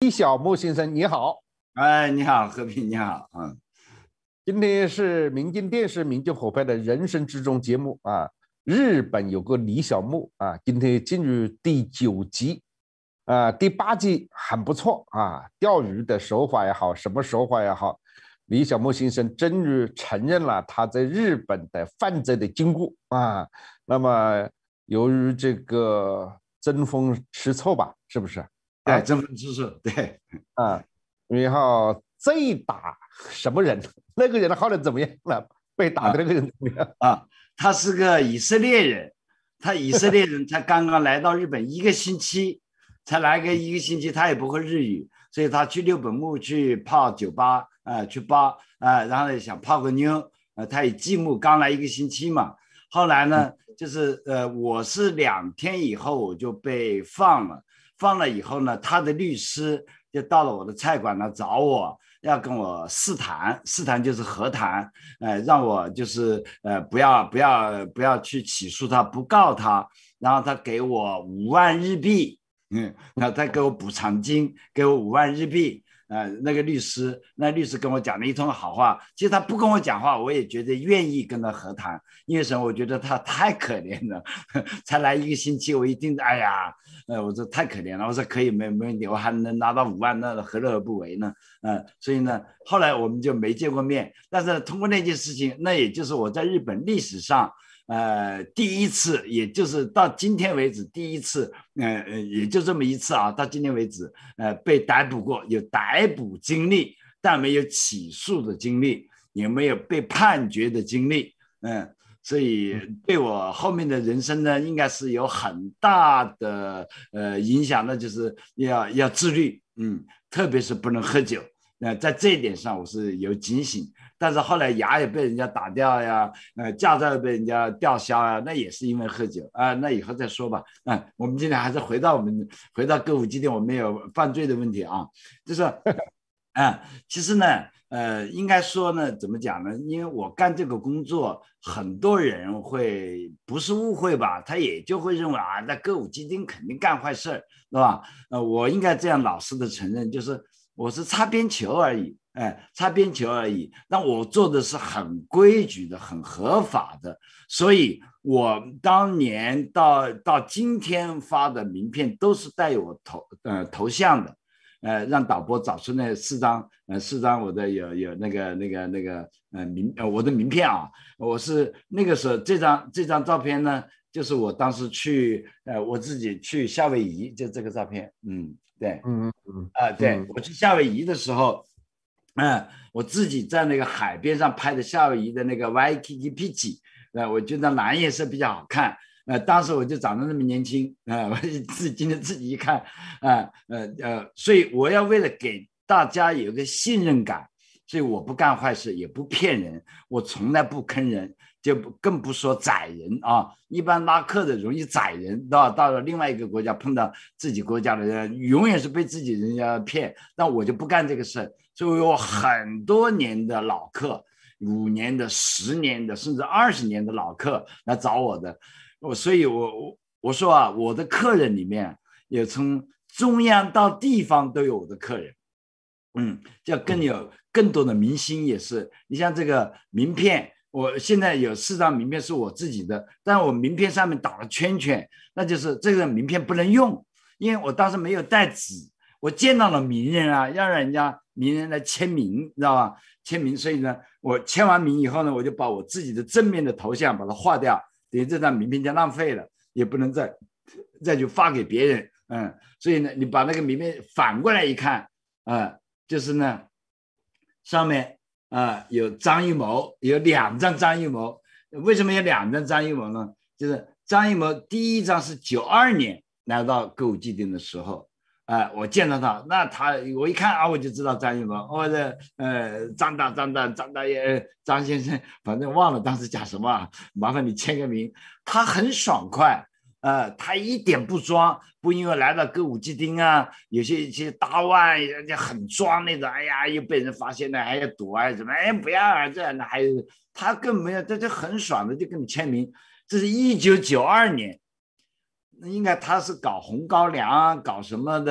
李小牧先生，你好。 哎，你好，和平，你好， 今天是民间电视民间火拍的人生之中节目啊。日本有个李小牧啊，今天进入第9集啊，第8集很不错啊，钓鱼的手法也好，什么手法也好，李小牧先生终于承认了他在日本的犯罪的经过啊。那么由于这个争风吃醋吧，是不是？ 对，争风吃醋，对啊，然后最打什么人？那个人后来怎么样了？被打的那个人怎么样？ 他是个以色列人，才刚刚来到日本一个星期，才来个一个星期，他也不会日语，所以他去六本木去泡酒吧，然后想泡个妞，他也寂寞，刚来一个星期嘛。后来呢，就是我是2天以后我就被放了。放了以后呢，他的律师就到了我的菜馆来找我，要跟我试谈，试谈就是和谈，让我就是不要去起诉他，不告他，然后他给我5万日币，然后他给我补偿金，给我5万日币。那律师跟我讲了一通好话，其实他不跟我讲话，我也觉得愿意跟他和谈，因为什么？我觉得他太可怜了，才来一个星期，我一定哎呀。我说太可怜了，我说可以，没问题，我还能拿到5万，那何乐而不为呢？所以呢，后来我们就没见过面，但是通过那件事情，那也就是我在日本历史上，第一次，也就是到今天为止第一次，也就这么一次啊，到今天为止，被逮捕过，有逮捕经历，但没有起诉的经历，也没有被判决的经历，所以对我后面的人生呢，应该是有很大的影响，那就是要自律，特别是不能喝酒。在这一点上我是有警醒，但是后来牙也被人家打掉呀，驾照也被人家吊销呀，那也是因为喝酒啊。那以后再说吧。我们今天还是回到歌舞伎町，我们有犯罪的问题啊，就是其实呢。应该说呢，怎么讲呢？因为我干这个工作，很多人会不是误会吧，他也就会认为啊，在歌舞伎町肯定干坏事，对吧？我应该这样老实的承认，就是我是擦边球而已，擦边球而已。但我做的是很规矩的、很合法的，所以我当年到今天发的名片都是带有我头像的。让导播找出那4张我的有那个我的名片啊，我是那个时候这张照片呢，就是我当时去我自己去夏威夷，就这个照片，对，对，我去夏威夷的时候，我自己在那个海边上拍的夏威夷的那个 Waikiki Beach，我觉得蓝颜色比较好看。当时我就长得那么年轻，我今天自己一看，所以我要为了给大家有个信任感，所以我不干坏事，也不骗人，我从来不坑人，就更不说宰人啊。一般拉客的容易宰人，到了另外一个国家碰到自己国家的人，永远是被自己人家骗，那我就不干这个事。所以我很多年的老客，5年的、10年的，甚至20年的老客来找我的。所以我说啊，我的客人里面也从中央到地方都有我的客人，就更多的明星也是。你像这个名片，我现在有4张名片是我自己的，但我名片上面打了圈圈，那就是这个名片不能用，因为我当时没有带纸，我见到了名人啊，要让人家名人来签名，知道吧？签名，所以呢，我签完名以后呢，我就把我自己的正面的头像把它划掉。等于这张名片就浪费了，也不能再去发给别人，所以呢，你把那个名片反过来一看，就是呢，上面有张艺谋，有2张张艺谋，为什么有2张张艺谋呢？就是张艺谋第1张是92年来到歌舞伎町的时候，我见到他，那我一看啊，我就知道张艺谋，或者张大爷张先生，反正忘了当时讲什么，麻烦你签个名。他很爽快，他一点不装，不因为来到歌舞伎町啊，有一些大腕人家很装那种，哎呀又被人发现了还要躲啊什么，哎不要啊这样的，还有他更没有，他就很爽的就跟你签名。这是1992年。应该他是搞红高粱啊，搞什么的，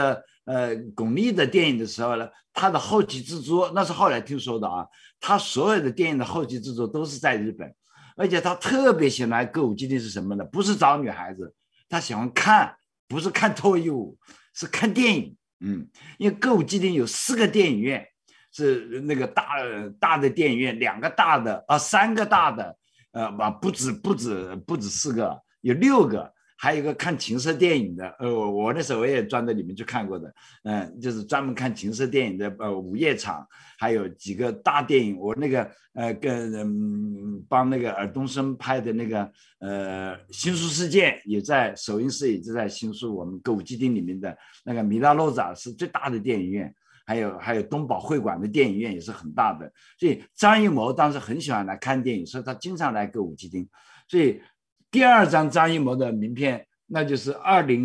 巩俐的电影的时候呢，他的后期制作那是后来听说的啊，他所有的电影的后期制作都是在日本，而且他特别喜欢来歌舞伎町是什么呢？不是找女孩子，他喜欢看，不是看脱衣舞，是看电影。因为歌舞伎町有4个电影院，是那个大的电影院，2个大的3个大的，不止4个，有6个。还有一个看情色电影的，我那时候我也钻到里面去看过的，就是专门看情色电影的，午夜场，还有几个大电影，我那个帮那个尔冬升拍的那个新宿事件也在首映式，也就在新宿我们歌舞伎町里面的那个米拉洛扎是最大的电影院，还有东宝会馆的电影院也是很大的，所以张艺谋当时很喜欢来看电影，所以他经常来歌舞伎町，所以第2张张艺谋的名片，那就是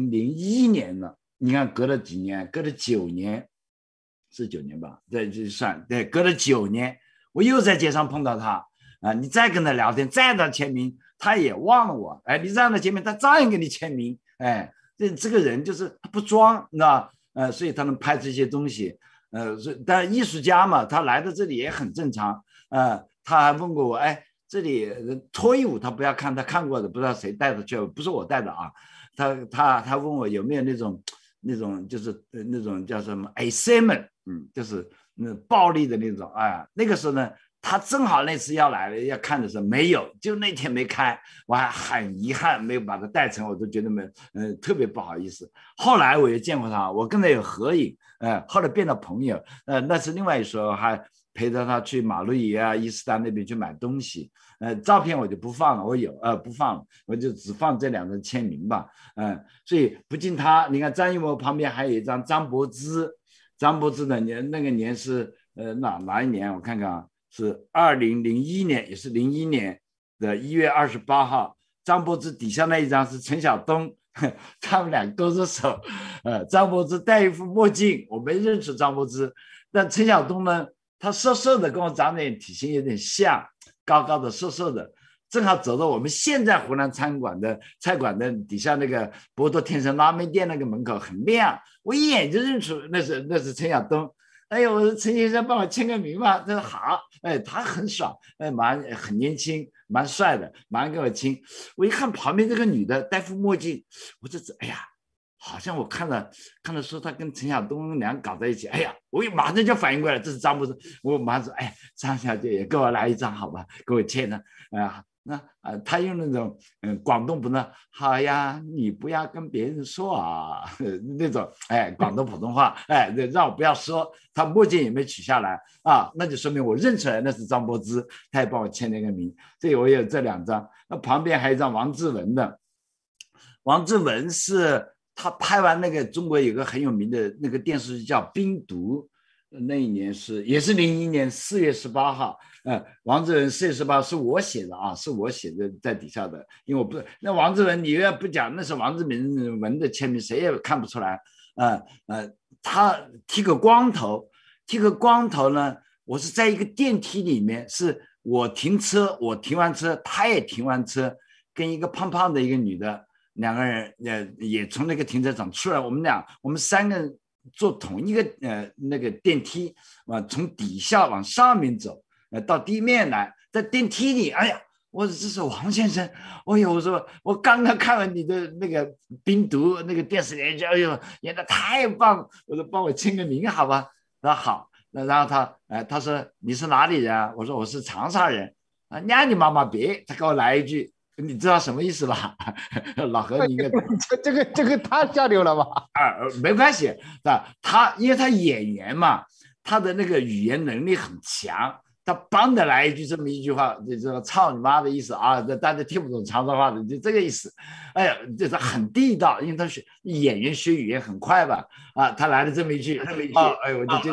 2001年了。你看，隔了几年？隔了9年，是9年吧？对，就算对，隔了9年，我又在街上碰到他啊！你再跟他聊天，再他签名，他也忘了我。哎，你让他签名，他照样给你签名。哎，这个人就是他不装，你知道所以他能拍这些东西。但艺术家嘛，他来到这里也很正常。他还问过我，哎。这里脱衣舞他不要看，他看过的，不知道谁带的去，不是我带的啊。他问我有没有那种就是那种叫什么 SM， 就是暴力的那种。那个时候呢，他正好那次要来了要看的时候没有，就那天没开，我还很遗憾没有把他带成，我都觉得特别不好意思。后来我也见过他，我跟他有合影，后来变了朋友，那是另外一说还。陪着他去马路爷伊斯丹那边去买东西，照片我就不放了，我有不放了，我就只放这2张签名吧，所以不仅他，你看张艺谋旁边还有一张张柏芝的年，那个年是哪一年？我看看啊，是2001年，也是01年的1月28号，张柏芝底下那一张是陈晓东，他们俩勾着手，张柏芝戴一副墨镜，我没认出张柏芝，但陈晓东呢？他瘦瘦的，跟我长得体型有点像，高高的瘦瘦的，正好走到我们现在湖南菜馆的底下那个博多天成拉面店那个门口，很亮，我一眼就认出那是陈晓东。哎呦，我说陈先生帮我签个名吧，他说好，他很爽，很年轻，蛮帅的，马上给我亲。我一看旁边这个女的戴副墨镜，我就哎呀。好像我看了说他跟陈晓东俩搞在一起，哎呀，我马上就反应过来，这是张柏芝，我马上说，哎，张小姐也给我来一张好吧，给我签的，他用那种广东普通话，好呀，你不要跟别人说啊，那种广东普通话，让我不要说，他墨镜也没取下来啊，那就说明我认出来那是张柏芝，他也帮我签了个名，所以我有这2张，那旁边还有一张王志文的，王志文是。他拍完那个中国有个很有名的那个电视剧叫《冰毒》，那一年也是01年4月18号，王志文4月18号是我写的啊，是我写的在底下的，因为我不那王志文你要不讲那是王志文的签名，谁也看不出来，他剃个光头呢，我是在一个电梯里面，是我停完车，他也停完车，跟一个胖胖的一个女的。2个人也从那个停车场出来，我们3个人坐同一个那个电梯，从底下往上面走，到地面来，在电梯里，哎呀，我说这是王先生，哎呦，我说我刚刚看完你的那个冰毒那个电视连续剧，哎呦，演得太棒，我说帮我签个名好吧？他说好，然后他说你是哪里人啊？我说我是长沙人啊，你妈妈别，他给我来一句。你知道什么意思吧？老何，你应该这个太下流了吧？ 没关系，他因为他演员嘛，他的那个语言能力很强，他帮得来这么一句话，就这个操你妈的意思啊，大家听不懂长沙话的，就这个意思。哎呀，这是很地道，因为他演员学语言很快吧？他来了这么一句，哎，我就觉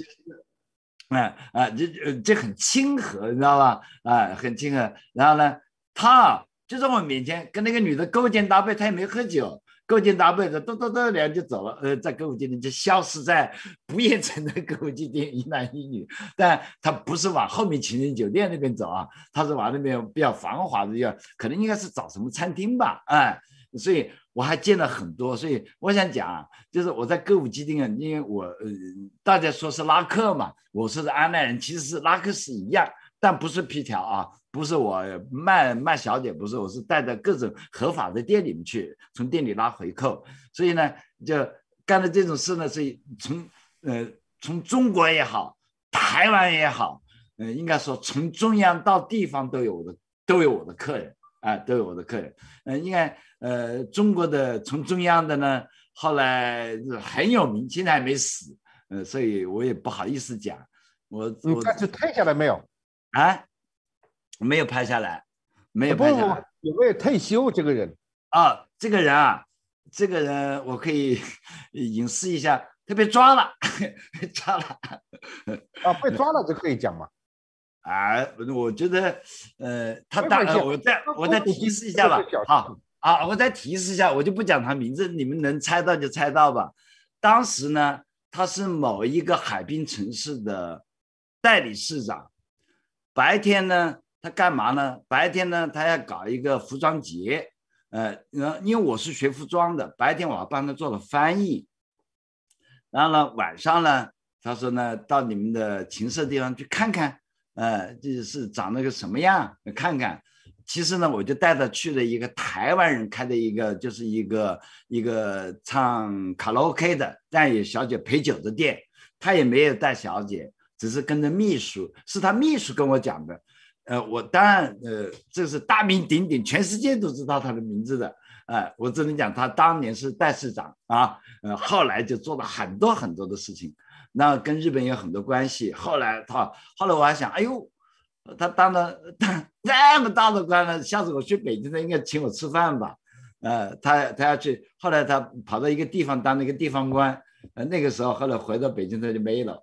得，这很亲和，你知道吧？很亲和。然后呢，他。就在我面前跟那个女的勾肩搭背，他也没喝酒，勾肩搭背的，咚两就走了。在歌舞伎町就消失在不夜城的歌舞伎町，一男一女。但他不是往后面情人酒店那边走啊，他是往那边比较繁华的地方，可能应该是找什么餐厅吧， 所以我还见了很多。所以我想讲，就是我在歌舞伎町啊，因为我大家说是拉客嘛，我是安奈人，其实是拉客是一样，但不是皮条啊，不是我卖小姐，不是，我是带到各种合法的店里面去，从店里拉回扣。所以呢，就干的这种事呢，是从中国也好，台湾也好，应该说从中央到地方都有我的客人啊，都有我的客人。应该中国的从中央的呢，后来很有名，现在还没死，所以我也不好意思讲。 但是退下来没有？ 啊，没有拍下来，没有拍下来。 有没有退休这个人？ 啊，这个人啊，这个人我可以隐私一下，他被抓了，抓了。 啊，被抓了就可以讲嘛。 啊，我觉得，他我再提示一下吧。好啊，我再提示一下，我就不讲他名字，你们能猜到就猜到吧。当时呢，他是某一个海滨城市的代理市长。白天呢，他干嘛呢？白天呢，他要搞一个服装节。因为我是学服装的，白天我要帮他做了翻译。然后呢，晚上呢，他说呢，到你们的情色地方去看看。就是长那个什么样看看。其实呢，我就带他去了一个台湾人开的就是一个唱卡拉 OK 的，但有小姐陪酒的店。他也没有带小姐，只是跟着秘书，是他秘书跟我讲的。我当然这是大名鼎鼎，全世界都知道他的名字的。我只能讲他当年是代市长啊，后来就做了很多很多的事情。那跟日本有很多关系。后来我还想，哎呦，他当这么大的官了，下次我去北京，他应该请我吃饭吧？他要去，后来他跑到一个地方当那个地方官。那个时候后来回到北京他就没了。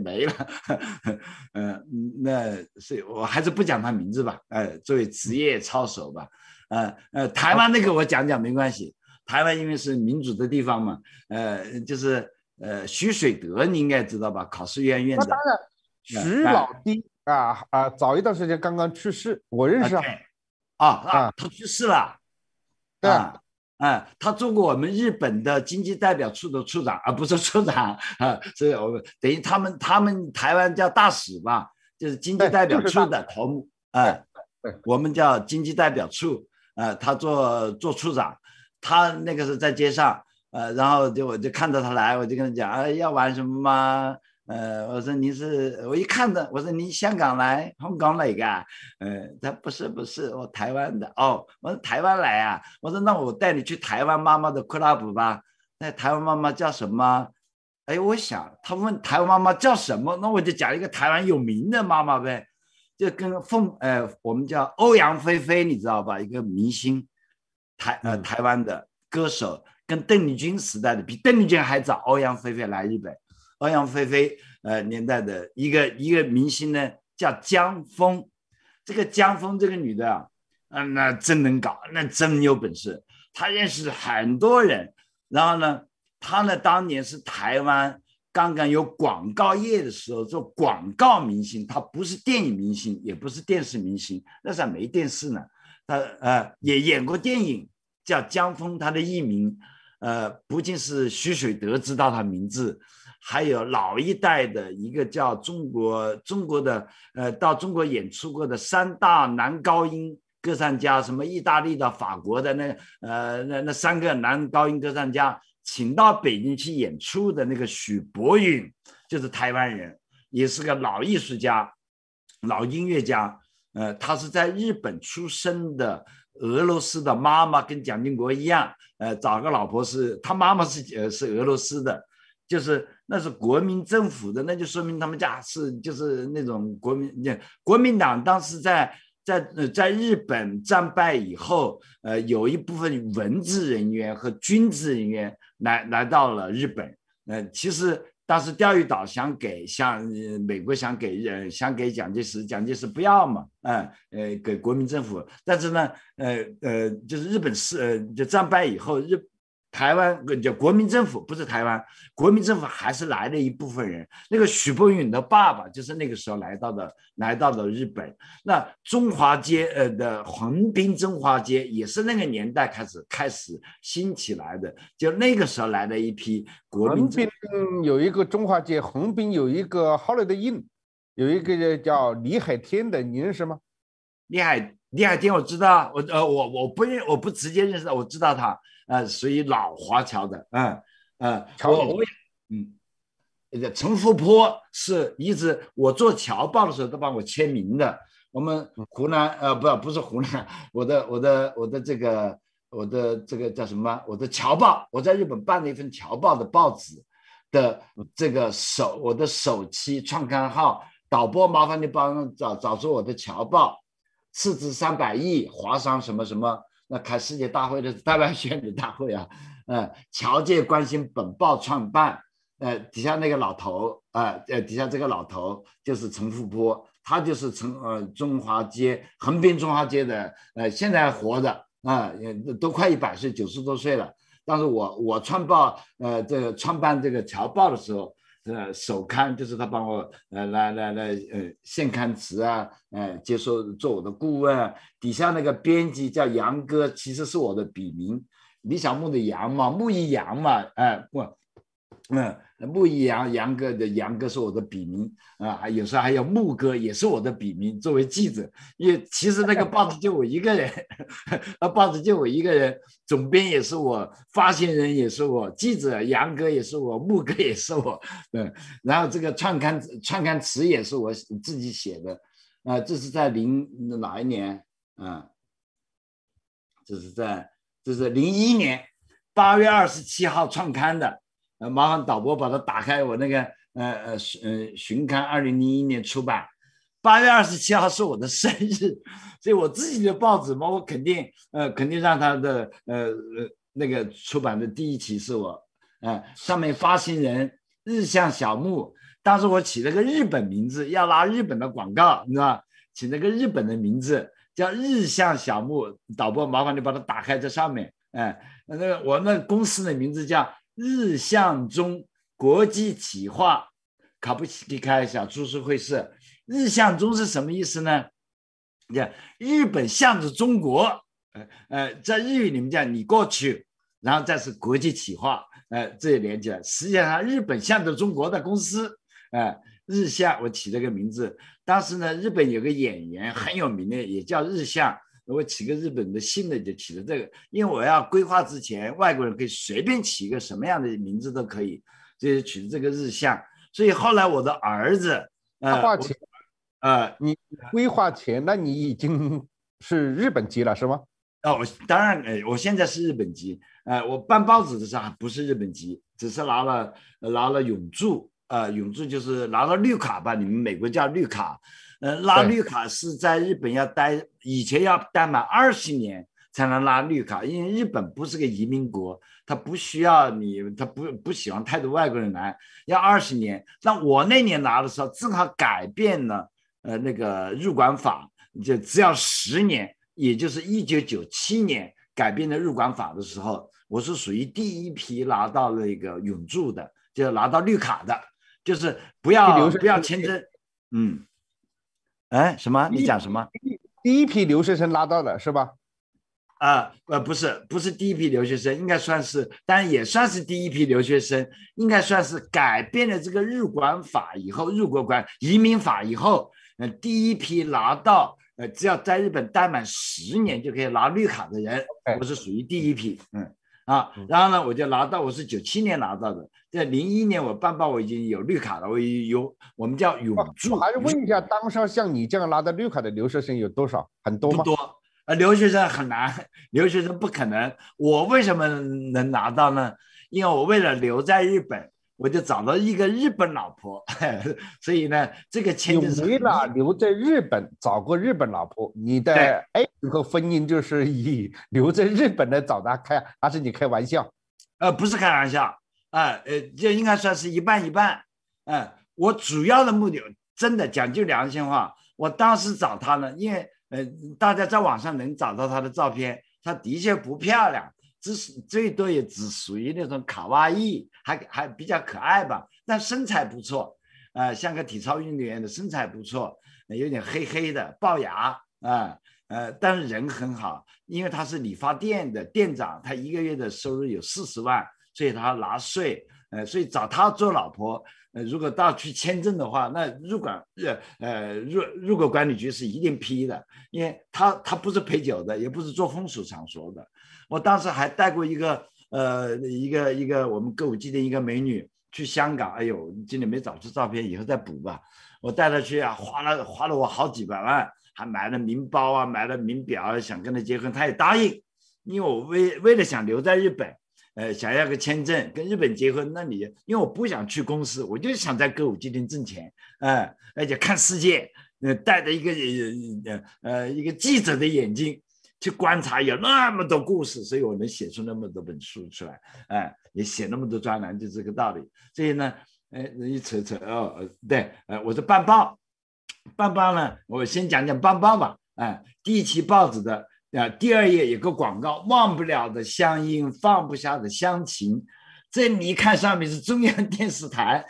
那所以我还是不讲他名字吧。作为职业操守吧。台湾那个我讲讲没关系，台湾因为是民主的地方嘛。就是徐水德你应该知道吧，考试院院长。 当然，徐老弟早一段时间刚刚去世，我认识他去世了。 对。 他做过我们日本的经济代表处的处长，不是处长所以我们等于他们台湾叫大使吧，就是经济代表处的头目。我们叫经济代表处。他做处长。他那个是在街上。然后我就看到他来，我就跟他讲，要玩什么吗？我说我一看到，我说你香港来，香港来的？他不是，我台湾的。我说台湾来啊？我说那我带你去台湾妈妈的 club 吧。那台湾妈妈叫什么？我想他问台湾妈妈叫什么，那我就讲一个台湾有名的妈妈呗，就跟我们叫欧阳菲菲，你知道吧？一个明星，台湾的歌手。跟邓丽君时代的比邓丽君还早，欧阳菲菲来日本。欧阳菲菲年代的一个明星呢，叫江峰。这个江峰这个女的那真能搞，那真有本事。她认识很多人。然后呢，她呢当年是台湾刚刚有广告业的时候做广告明星，她不是电影明星，也不是电视明星，那时候没电视呢。她也演过电影，叫江峰，她的艺名。不仅是徐水德知道他名字，还有老一代的一个叫中国的到中国演出过的3大男高音歌唱家，什么意大利的、法国的那3个男高音歌唱家，请到北京去演出的那个许博允，就是台湾人，也是个老艺术家、老音乐家。他是在日本出生的，俄罗斯的妈妈跟蒋经国一样。找个老婆他妈妈是俄罗斯的，那是国民政府的，那就说明他们家就是那种国民党当时在日本战败以后，有一部分文职人员和军职人员来到了日本。其实当时钓鱼岛美国想给蒋介石不要嘛，给国民政府。但是呢，就是日本就战败以后， 台湾就国民政府不是台湾国民政府还是来了一部分人。那个许伯允的爸爸就是那个时候来到的日本。那中华街的横滨中华街也是那个年代开始兴起来的，就那个时候来了一批国民政府。 横滨有一个中华街，横滨有一个 Holiday Inn， 有一个叫李海天的，你认识吗？ 李海天我知道，我不直接认识，我知道他。属于老华侨的，陈复波是一直我做侨报的时候都帮我签名的。我们湖南不是湖南，我的这个叫什么？我的侨报，我在日本办了一份侨报的报纸的这个我的首期创刊号，导播麻烦你帮找出我的侨报，斥资300亿，华商什么什么。那开世界大会的代表选举大会啊，侨界关心本报创办，底下那个老头底下这个老头就是陈复波，他就是中华街横滨中华街的现在活的都快100岁，90多岁了。但是我创办这个侨报的时候，首刊就是他帮我来献刊词啊，接受做我的顾问。底下那个编辑叫杨哥，其实是我的笔名，李小牧的杨嘛，木一杨嘛，木一杨哥的杨哥是我的笔名有时候还有木哥也是我的笔名。作为记者，因为其实那个报纸就我一个人，总编也是我，发行人也是我，记者杨哥也是我，木哥也是我，然后这个创刊词也是我自己写的，这是在哪一年这是01年8月27号创刊的。麻烦导播把它打开，我那个巡刊2001年出版，8月27号是我的生日，所以我自己的报纸嘛，我肯定让他的那个出版的第一期是我，上面发行人日向小木，当时我起了个日本名字，要拉日本的广告，你知道吧？起了个日本的名字叫日向小木，导播麻烦你把它打开在上面，我那公司的名字叫日向中国际企划卡布奇基开小株式会社。日向中是什么意思呢？日本向着中国，在日语里面叫你过去，然后再是国际企划，这也连起来。实际上日本向着中国的公司，日向我起了个名字。当时呢，日本有个演员很有名的，也叫日向。我起个日本的姓的就起了这个，因为我要规划之前，外国人可以随便起一个什么样的名字都可以，所以取这个日向。所以后来我的儿子， 花钱，你规划前，那你已经是日本籍了是吗？ 当然，我现在是日本籍，我办报纸的时候还不是日本籍，只是拿了永驻，永驻就是拿了绿卡吧，你们美国叫绿卡。拉绿卡是在日本以前要待满20年才能拉绿卡，因为日本不是个移民国，他不需要你，他不喜欢太多外国人来，要20年。那我那年拿的时候正好改变了那个入管法，就只要10年，也就是1997年改变了入管法的时候，我是属于第一批拿到那个永驻的，就拿到绿卡的，就是不要签证。什么？你讲什么？ 第一批留学生拉到的是吧？ 不是第一批留学生，应该算是，当然也算是第一批留学生，应该算是改变了这个入管法以后，移民法以后，第一批拿到只要在日本待满10年就可以拿绿卡的人，我是属于第一批，然后呢，我就拿到，我是97年拿到的，在01年我办报我已经有绿卡了，我们叫永驻。 我还是问一下，当时像你这样拿到绿卡的留学生有多少？很多吗？ 不多，留学生很难，留学生不可能。我为什么能拿到呢？因为我为了留在日本，我就找到一个日本老婆，所以呢，这个签证是为了留在日本找个日本老婆，你的爱情和婚姻就是以留在日本来找他还是你开玩笑？ 不是开玩笑，就应该算是一半一半。我主要的目的，真的讲究良心话，我当时找他呢，因为大家在网上能找到他的照片，他的确不漂亮， 最多也只属于那种卡哇伊，还比较可爱吧，但身材不错，像个体操运动员的身材不错，有点黑黑的龅牙但是人很好，因为他是理发店的店长，他一个月的收入有40万，所以他拿税，所以找他做老婆，如果到去签证的话，那入国管理局是一定批的，因为他不是陪酒的，也不是做风俗场所的。我当时还带过一个我们歌舞伎的一个美女去香港，哎呦，今天没找出照片，以后再补吧。我带她去花了我好几百万，还买了名包买了名表，想跟她结婚，她也答应，因为我为了想留在日本。想要个签证跟日本结婚，那你因为我不想去公司，我就想在歌舞伎町挣钱，而且看世界，带着一个记者的眼睛去观察，有那么多故事，所以我能写出那么多本书出来，也写那么多专栏，就这个道理。所以呢，一扯对，我是办报呢，我先讲讲办报吧，第一期报纸的。第2页有个广告，忘不了的乡音，放不下的乡情。这你一看上面是中央电视台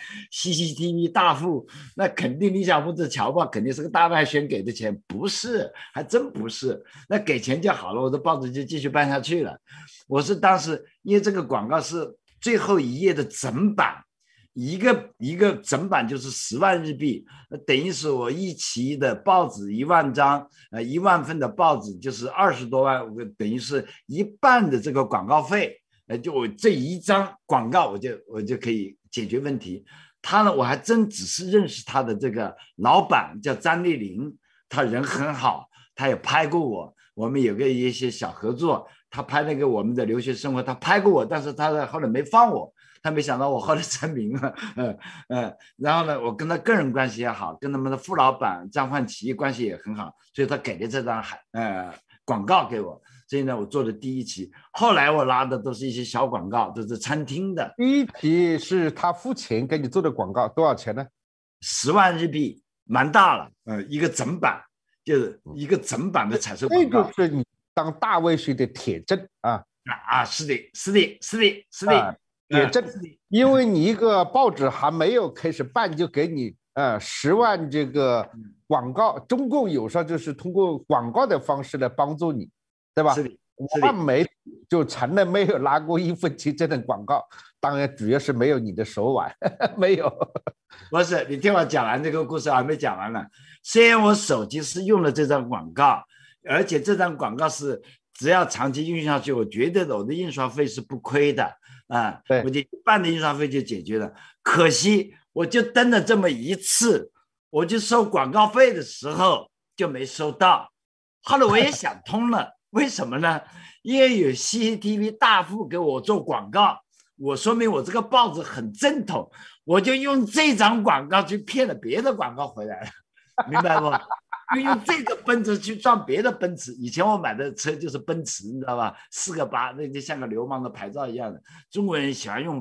CCTV 大户，那肯定李小凤这侨报肯定是个大外宣给的钱，不是，还真不是。那给钱就好了，我的报纸就继续办下去了。我是当时因为这个广告是最后一页的整版，一个整版就是10万日币，等于是我一期的报纸1万张，1万份的报纸就是20多万，等于是一半的这个广告费，就我这一张广告我就可以解决问题。他呢，我还真只是认识他的这个老板叫张丽玲，他人很好，他也拍过我们有一些小合作，他拍那个我们的留学生活，他拍过我，但是他后来没放我。他没想到我后来成名了，然后呢，我跟他个人关系也好，跟他们的副老板张焕奇关系也很好，所以他给了这张广告给我，所以呢，我做的第1期，后来我拉的都是一些小广告，都是餐厅的。 第1期是他付钱给你做的广告，多少钱呢 ？10万日币，蛮大了，一个整版，就是一个整版的彩色广告。 这就是你当大外宣的铁证是的。 也正因为你一个报纸还没有开始办，就给你10万这个广告，中共有时候就是通过广告的方式来帮助你，对吧？5万媒体就从来没有拿过1分钱这种广告，当然主要是没有你的手腕，没有。 不是，你听我讲完这个故事还没讲完呢。虽然我手机是用了这张广告，而且这张广告是只要长期用下去，我觉得我的印刷费是不亏的。我就1半的印刷费就解决了。可惜我就登了这么一次，我就收广告费的时候就没收到。后来我也想通了，为什么呢？因为有 CCTV 大户给我做广告，我说明我这个报纸很正统，我就用这张广告去骗了别的广告回来了，明白不？就用这个奔驰去撞别的奔驰。以前我买的车就是奔驰，你知道吧？4个8，那就像个流氓的牌照一样的。中国人喜欢用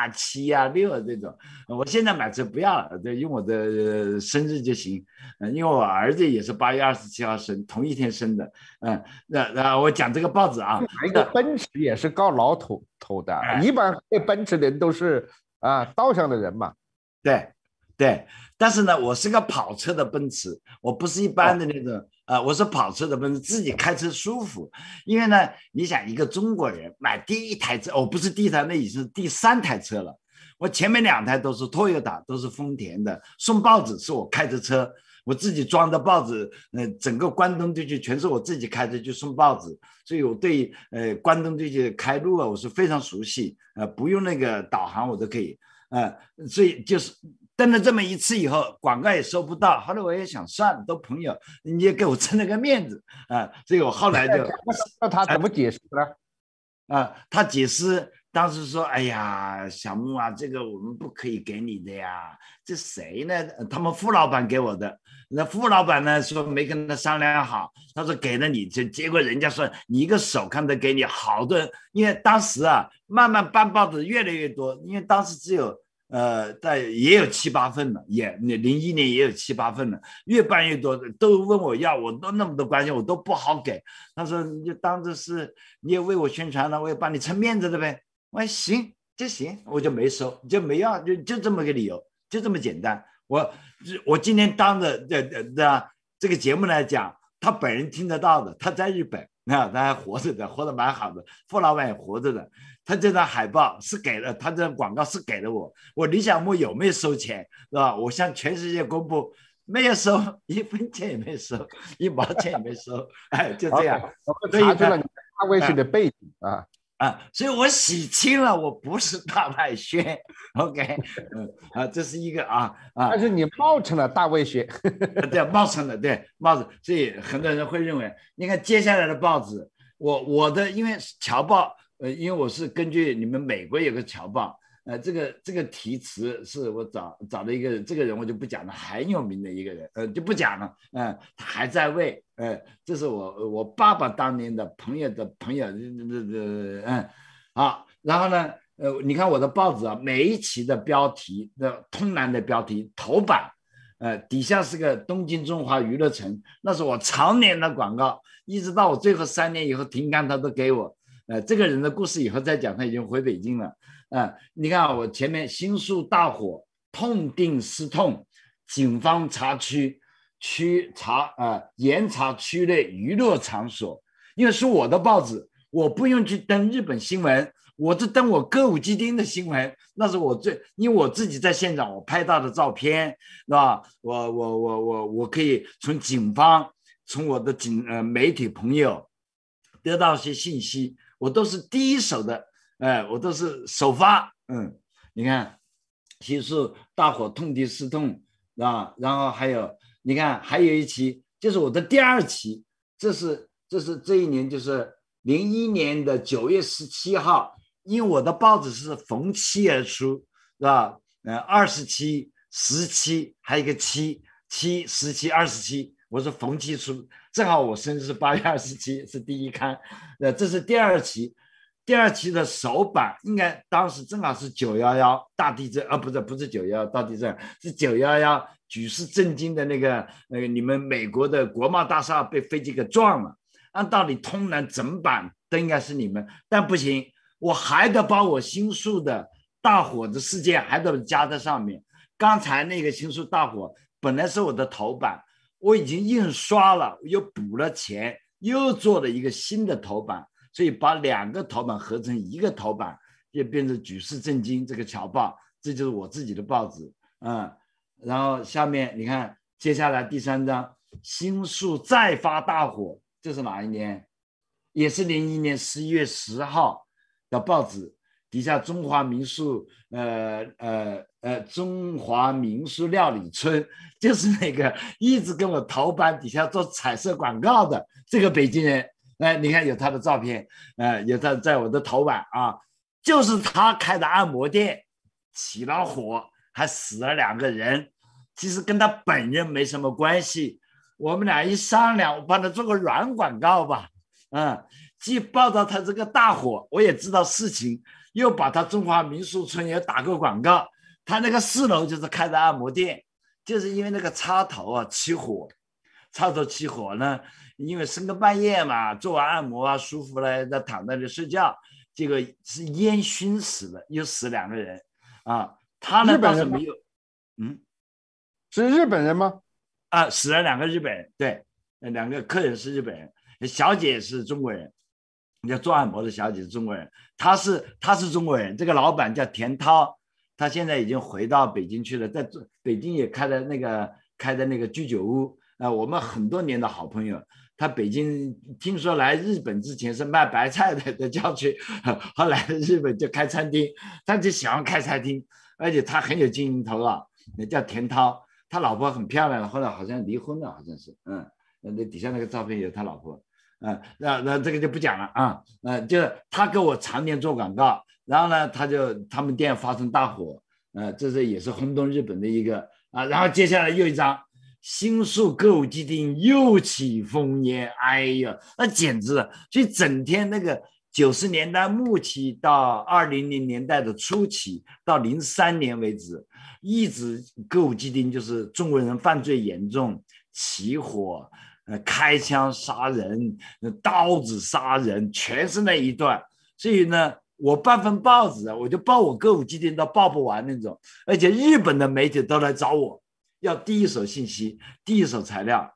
8、7、6这种。我现在买车不要了，用我的生日就行。因为我儿子也是8月27号生，同一天生的。那我讲这个报纸啊， 买个奔驰也是高老头的，一般开奔驰的人都是道上的人嘛。 对，但是呢，我是个跑车的奔驰，我不是一般的那种我是跑车的奔驰，自己开车舒服。因为呢，你想一个中国人买第1台车，不是第1台，那已经是第3台车了。我前面2台都是 Toyota， 都是丰田的，送报纸是我开着车，我自己装的报纸，整个关东地区全是我自己开着去送报纸，所以我对关东地区开路我是非常熟悉，不用那个导航我都可以，所以就是登了这么一次以后，广告也收不到。后来我也想算了，都朋友，你也给我撑了个面子所以我后来就那他怎么解释呢？ 他解释当时说：“哎呀，小木啊，这个我们不可以给你的呀，这谁呢？他们副老板给我的。那副老板呢说没跟他商量好，他说给了你，结果人家说你一个手看得给你好多人，因为当时慢慢办报纸越来越多，因为当时只有但也有7、8份了，01年也有7、8份了，越办越多，都问我要，我都那么多关系，我都不好给。他说你就当着是你也为我宣传了，我也帮你撑面子的呗。我说行就行，我就没收，就没要，就这么个理由，就这么简单。我今天当着这个节目来讲，他本人听得到的，他在日本他还活着的，活得蛮好的，傅老板也活着的。他这张海报是给了他，这张广告是给了我李小牧有没有收钱是吧？我向全世界公布，没有收，1分钱也没收，1毛钱也没收，哎，就这样。 我们查出了你大卫学的背景所以我洗清了，我不是大外宣 ，OK，这是一个但是你冒成了大卫学， 对，冒成了，对，冒着，所以很多人会认为，你看接下来的报纸，我的因为侨报。因为我是根据你们美国有个侨报，这个题词是我找了一个这个人我就不讲了，很有名的一个人，就不讲了，他还在位，这是我爸爸当年的朋友的朋友，好，然后呢，你看我的报纸啊，每一期的标题的通栏的标题头版，底下是个东京中华娱乐城，那是我常年的广告，一直到我最后3年以后停刊，他都给我。这个人的故事以后再讲，他已经回北京了。你看我前面新宿大火，痛定思痛，警方查严查区内娱乐场所，因为是我的报纸，我不用去登日本新闻，我是登我歌舞伎町的新闻，那是因为我自己在现场，我拍到的照片，是吧？我可以从警方，从我的媒体朋友得到一些信息。我都是第一手的，我都是首发，你看，新宿大火痛定思痛啊，然后还有，你看还有一期，就是我的第2期，这是这一年就是01年的9月17号，因为我的报纸是逢期而出，是吧？20期、10期，还有一个7、10期、20期。我是逢期出，正好我生日是8月27，是第1刊，这是第2期，第2期的首版应该当时正好是911大地震，不是911大地震，是911举世震惊的那个你们美国的国贸大厦被飞机给撞了，按道理通栏整版都应该是你们，但不行，我还得把我新宿的大火的事件还得加在上面。刚才那个新宿大火本来是我的头版。我已经印刷了，又补了钱，又做了一个新的头版，所以把2个头版合成1个头版，就变成举世震惊这个侨报，这就是我自己的报纸，然后下面你看，接下来第3章，新宿再发大火，这是哪一年？也是01年11月10号的报纸，底下中华民宿中华民宿料理村，就是那个一直跟我头版底下做彩色广告的这个北京人，你看有他的照片，有他在我的头版就是他开的按摩店起了火，还死了2个人，其实跟他本人没什么关系，我们俩一商量，我帮他做个软广告吧，既报道他这个大火，我也知道事情，又把他中华民宿村也打个广告，他那个4楼就是开的按摩店，就是因为那个插头起火，插头起火呢，因为深更半夜嘛，做完按摩舒服了，再躺在那里睡觉，这个是烟熏死了，又死2个人他呢倒是没有， 是日本人吗？ 死了2个日本人，对，2个客人是日本人，小姐是中国人。叫做按摩的小姐是中国人，她是中国人，这个老板叫田涛，他现在已经回到北京去了，在北京也开的那个居酒屋，我们很多年的好朋友。他北京听说来日本之前是卖白菜的郊区，后来日本就开餐厅，他就喜欢开餐厅，而且他很有经营头脑，叫田涛，他老婆很漂亮，后来好像离婚了，好像是，那底下那个照片有他老婆。那这个就不讲了就他给我常年做广告，然后呢他们店发生大火，这是也是轰动日本的一个然后接下来又一张新宿歌舞伎町又起烽烟，哎呀，那简直了，所以整天那个 90年代末期到2000年代的初期，到03年为止，一直歌舞伎町就是中国人犯罪严重，起火，开枪杀人，刀子杀人，全是那一段。所以呢，我办份报纸我就报我歌舞伎町都报不完那种，而且日本的媒体都来找我，要第一手信息，第一手材料。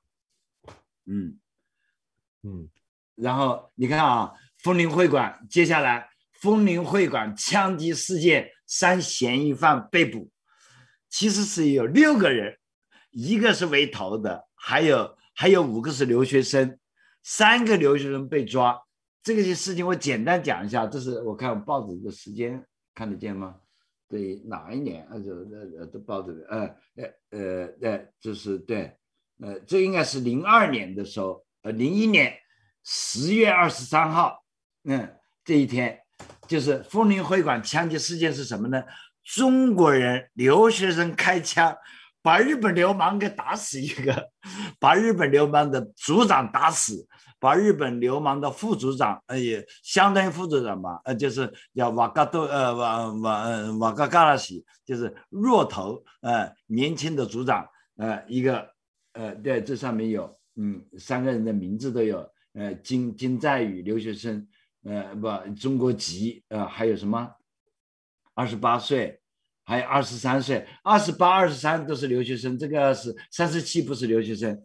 然后你看啊，枫林会馆，接下来枫林会馆枪击事件3嫌疑犯被捕，其实是有6个人，1个是为头的，还有5个是留学生，3个留学生被抓。这个事情我简单讲一下，这是我看报纸的时间看得见吗？对，哪一年？这报纸就是对，这应该是02年的时候，01年10月23号，这一天就是枫林会馆枪击事件是什么呢？中国人留学生开枪，把日本流氓给打死一个，把日本流氓的组长打死，把日本流氓的副组长，也相当于副组长吧，就是叫瓦嘎嘎拉西，就是弱头，年轻的组长，一个，对，这上面有，3个人的名字都有，金在宇留学生，中国籍，还有什么28岁，还有23岁，28、23都是留学生，这个是37不是留学生，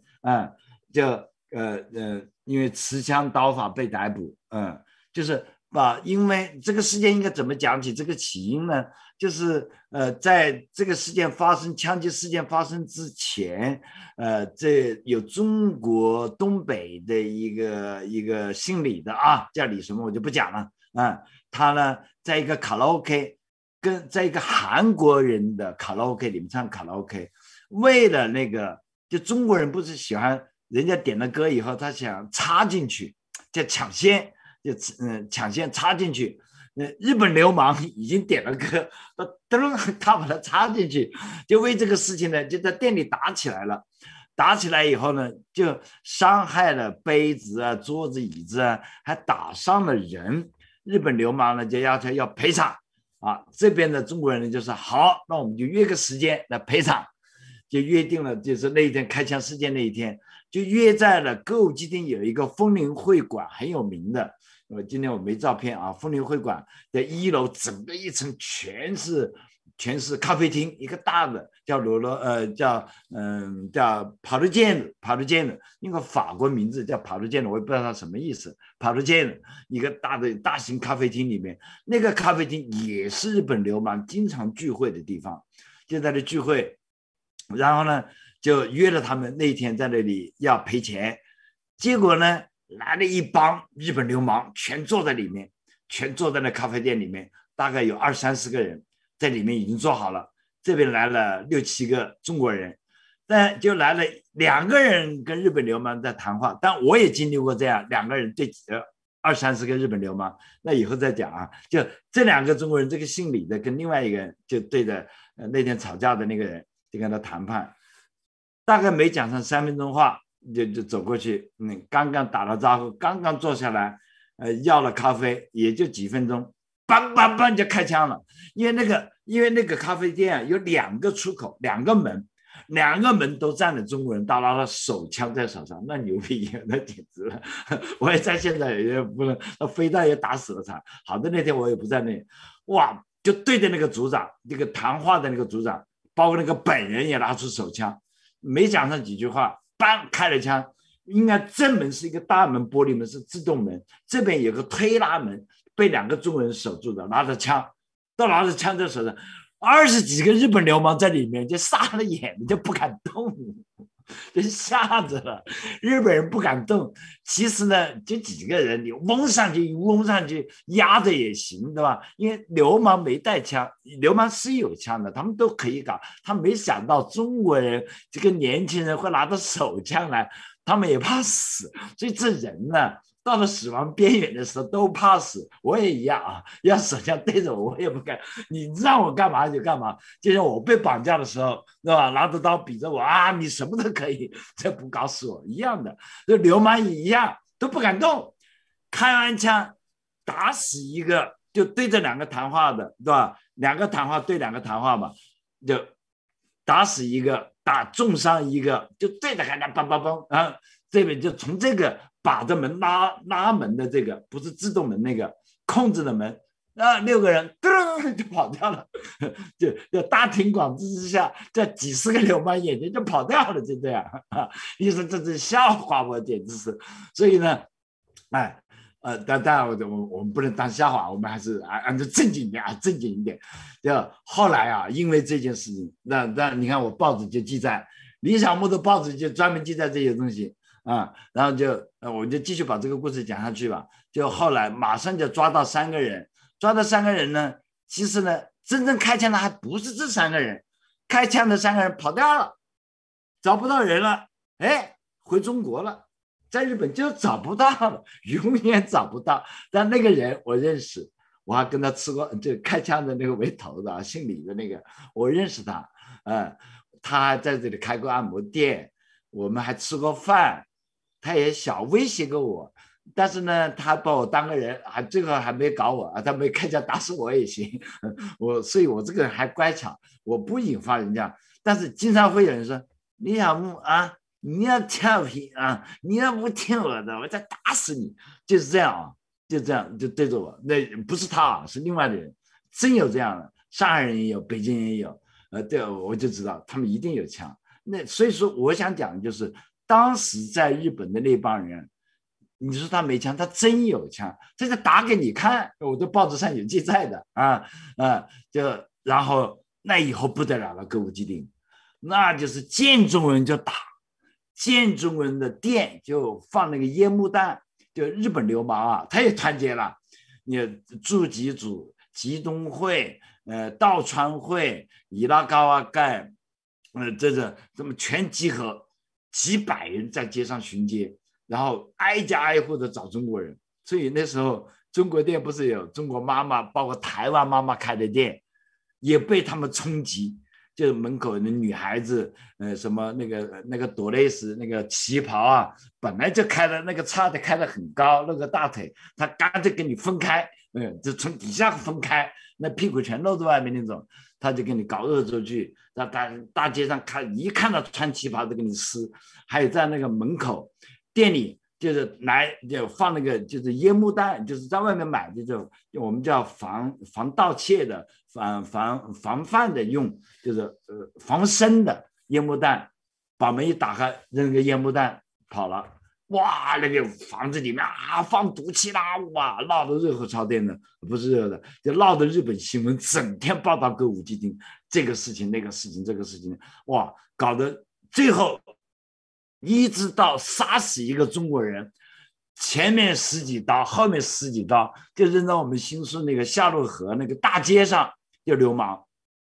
因为持枪刀法被逮捕，就是因为这个事件应该怎么讲起？这个起因呢，就是在这个枪击事件发生之前，这有中国东北的一个姓李的叫李什么我就不讲了，他呢在一个卡拉 OK， 在一个韩国人的卡拉 OK 里面唱卡拉 OK， 为了那个就中国人不是喜欢人家点了歌以后他想插进去，叫抢先，抢先插进去，日本流氓已经点了歌，他把它插进去，就为这个事情呢就在店里打起来了。打起来以后呢，就伤害了杯子桌子椅子还打伤了人。日本流氓呢就要求要赔偿这边的中国人呢就是好，那我们就约个时间来赔偿，就约定了，就是那一天开枪事件那一天，就约在了歌舞伎町有一个枫林会馆，很有名的。今天我没照片枫林会馆的1楼整个一层全是咖啡厅，一个大的叫叫帕鲁健的，一个法国名字叫帕鲁健的，我也不知道它什么意思。帕鲁健的一个大型咖啡厅里面，那个咖啡厅也是日本流氓经常聚会的地方，就在那聚会，然后呢就约了他们那天在那里要赔钱，结果呢来了一帮日本流氓，全坐在里面，全坐在那咖啡店里面，大概有20-30个人在里面已经坐好了，这边来了6-7个中国人，但就来了2个人跟日本流氓在谈话，但我也经历过这样2个人对20-30个日本流氓，那以后再讲就这2个中国人，这个姓李的跟另外一个人就对着那天吵架的那个人就跟他谈判，大概没讲上3分钟话就走过去，刚刚打了招呼，刚刚坐下来，要了咖啡，也就几分钟，梆梆梆就开枪了。因为那个咖啡店有2个出口，2个门都站了中国人，大拉的手枪在手上，那牛逼，那简直了。我也在现在也不能，那飞弹也打死了他。好的那天我也不在那里，哇，就对着那个组长，这个谈话的那个组长，包括那个本人也拿出手枪，没讲上几句话，梆开了枪。应该正门是一个大门，玻璃门是自动门，这边有个推拉门，被2个中国人守住的，拿着枪在手上，20几个日本流氓在里面就傻了眼，就不敢动，就吓着了，日本人不敢动。其实呢，就几个人，你嗡上去压着也行，对吧？因为流氓没带枪，流氓是有枪的，他们都可以搞。他没想到中国人这个年轻人会拿着手枪来，他们也怕死，所以这人呢，到了死亡边缘的时候都怕死。我也一样要手枪对着我也不敢，你让我干嘛就干嘛。就像我被绑架的时候，对吧？拿着刀比着我你什么都可以，这不搞死我一样的。这流氓也一样都不敢动，开完枪打死一个，就对着两个谈话的，对吧？两个谈话对两个谈话嘛，就打死一个，重伤一个，就对着看他梆梆梆啊，这边就从这个把着门拉门的这个，不是自动门那个控制的门。6个人噔就跑掉了，就大庭广之之下，这几十个流氓眼睛就跑掉了，就这样啊！你说这是笑话，我简直是。所以呢，当然我们不能当笑话，我们还是按照正经一点正经一点。就后来因为这件事情，那你看我报纸就记载，李小牧的报纸就专门记载这些东西啊，然后我就继续把这个故事讲下去吧。就后来马上就抓到3个人。抓到3个人呢，其实呢，真正开枪的还不是这3个人，开枪的3个人跑掉了，找不到人了，回中国了，在日本就找不到了，永远找不到。但那个人我认识，我还跟他吃过，就开枪的那个为头的，姓李的那个，我认识他，他还在这里开过按摩店，我们还吃过饭，他也小威胁过我。但是呢，他把我当个人，最后还没搞我他没开枪打死我也行。所以我这个人还乖巧，我不引发人家。但是经常会有人说：“李小牧你要调皮你要不听我的，我再打死你。”就是这样就这样就对着我。那不是他是另外的人，真有这样的，上海人也有，北京也有。对，我就知道他们一定有枪。那所以说，我想讲就是，当时在日本的那帮人。你说他没枪，他真有枪，这个打给你看，我的报纸上有记载的然后那以后不得了了，歌舞伎町，那就是见中人就打，见中人的店就放那个烟幕弹，就日本流氓他也团结了，你驻吉组、吉东会、道川会、伊拉高瓦盖，这么全集合，几百人在街上巡街。然后挨家挨户的找中国人，所以那时候中国店不是有中国妈妈，包括台湾妈妈开的店，也被他们冲击。就是门口的女孩子，什么那个朵蕾丝那个旗袍本来就开的那个叉的开的很高，那个大腿，他干脆给你分开，就从底下分开，那屁股全露在外面那种，他就给你搞恶作剧。大街上一看到穿旗袍就给你撕，还有在那个门口。店里就是就放那个就是烟幕弹，就是在外面买的，就我们叫防盗窃的、防范的用，就是防身的烟幕弹，把门一打开，扔个烟幕弹跑了，哇，那个房子里面放毒气啦，哇，闹得热火朝天的，不是热的，就闹得日本新闻整天报道歌舞伎町这个事情那个事情这个事情，哇，搞得最后。一直到杀死一个中国人，前面10几刀，后面10几刀，就扔到我们新宿那个夏洛河那个大街上，就流氓，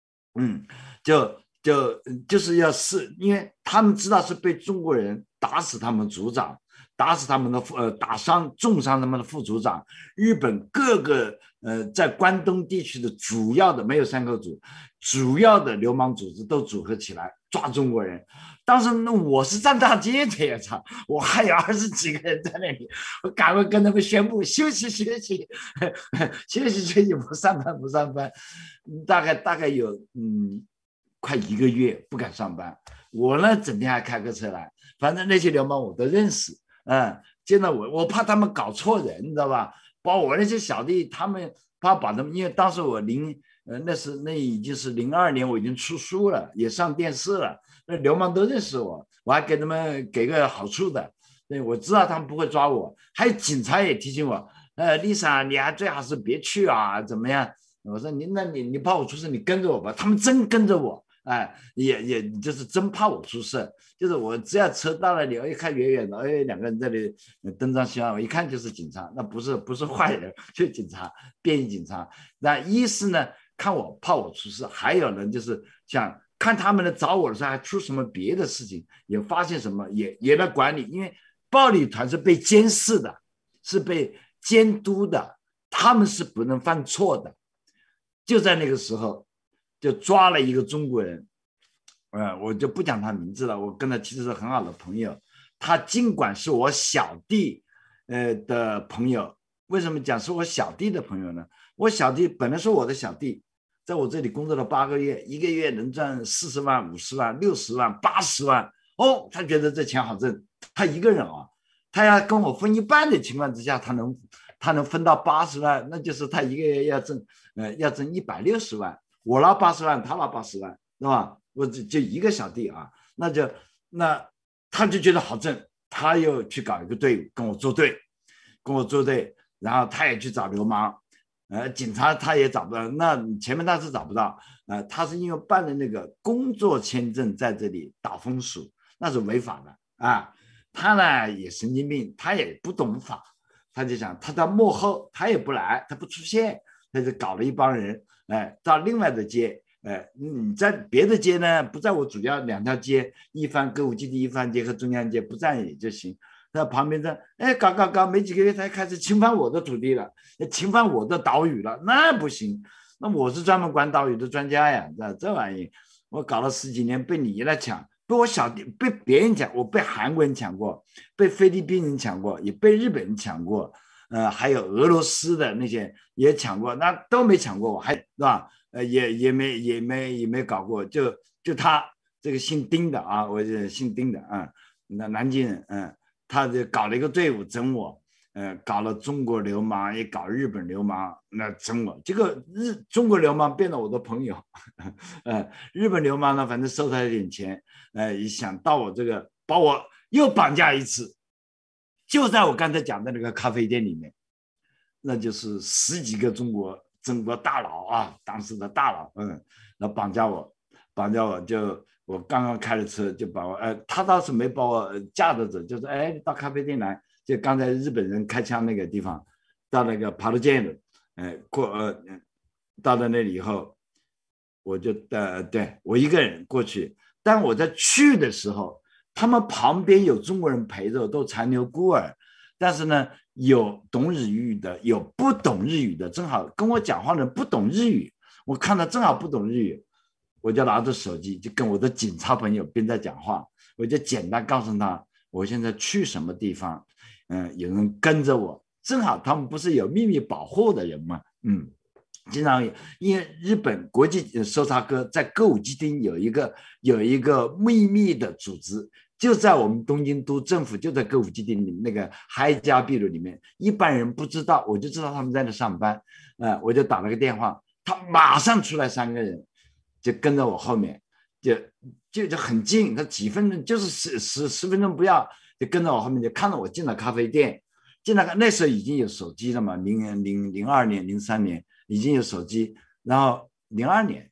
就是要因为他们知道是被中国人打死他们组长，打死他们的重伤他们的副组长，日本各个在关东地区的主要的没有山口组，主要的流氓组织都组合起来抓中国人。当时我是站大街的呀，我还有20几个人在那里，我赶快跟他们宣布休息，休息，不上班，大概有快1个月不敢上班。我呢整天还开个车来，反正那些流氓我都认识，见到我怕他们搞错人，你知道吧？把我那些小弟他们怕把他们，因为当时我那已经是02年，我已经出书了，也上电视了，那流氓都认识我，我还给他们给个好处的，我知道他们不会抓我。还有警察也提醒我，Lisa 你还最好是别去怎么样？我说你怕我出事，你跟着我吧。他们真跟着我，也就是真怕我出事，就是我只要车到了，你一看远远的，2个人在那里东张西望，我一看就是警察，那不是坏人，就是警察，便衣警察。那一是呢看我怕我出事，还有呢就是想看他们来找我的时候还出什么别的事情，也发现什么也来管理，因为暴力团是被监视的，是被监督的，他们是不能犯错的。就在那个时候就抓了一个中国人，我就不讲他名字了，我跟他其实是很好的朋友，他尽管是我小弟的朋友， 为什么讲是我小弟的朋友呢？我小弟本来是我的小弟，在我这里工作了8个月，一个月能赚40万、50万、60万、80万。哦，他觉得这钱好挣，他一个人啊，他要跟我分一半的情况之下，他能分到80万，那就是他一个月要挣160万，我拿80万，他拿80万，是吧？我就一个小弟啊，那他就觉得好挣，他又去搞一个队伍跟我作对，然后他也去找流氓，警察他也找不到，那前面他是找不到，他是因为办的那个工作签证在这里打风俗，那是违法的啊。他呢也神经病，他也不懂法，他就想他到幕后他也不来，他不出现，他就搞了一帮人，到另外的街，你在别的街呢，不在我主要2条街，一番歌舞基地一番街和中央街不占也就行。在旁边这，搞，没几个月他开始侵犯我的土地了，侵犯我的岛屿了，那不行。那我是专门管岛屿的专家呀，这玩意我搞了10几年，被你来抢，被我小弟被别人抢，我被韩国人抢过，被菲律宾人抢过，也被日本人抢过，还有俄罗斯的那些也抢过，那都没抢过我，还是吧？也没搞过，就他这个姓丁的啊，我是姓丁的啊，那南京人，他就搞了一个队伍整我，搞了中国流氓，也搞日本流氓，那整我。这个中国流氓变了我的朋友，日本流氓呢，反正收他一点钱，想到我这个把我又绑架一次，就在我刚才讲的那个咖啡店里面，那就是10几个中国大佬啊，当时的大佬，那绑架我就。我刚刚开了车就把我，他倒是没把我架着走，就是到咖啡店来，就刚才日本人开枪那个地方，到那个爬路剑的，到了那里以后，我就对我一个人过去，但我在去的时候，他们旁边有中国人陪着，都残留孤儿，但是呢，有懂日语的，有不懂日语的，正好跟我讲话的人不懂日语，我看到正好不懂日语。我就拿着手机，就跟我的警察朋友边在讲话，我就简单告诉他我现在去什么地方，有人跟着我，正好他们不是有秘密保护的人吗？经常因为日本国际搜查科在歌舞伎町有一个秘密的组织，就在我们东京都政府就在歌舞伎町里那个嗨家壁炉里面，一般人不知道，我就知道他们在那上班，我就打了个电话，他马上出来3个人。就跟着我后面，就很近，他几分钟就是10分钟不要，就跟着我后面，就看到我进了咖啡店，那时候已经有手机了嘛，02年、03年已经有手机，然后03年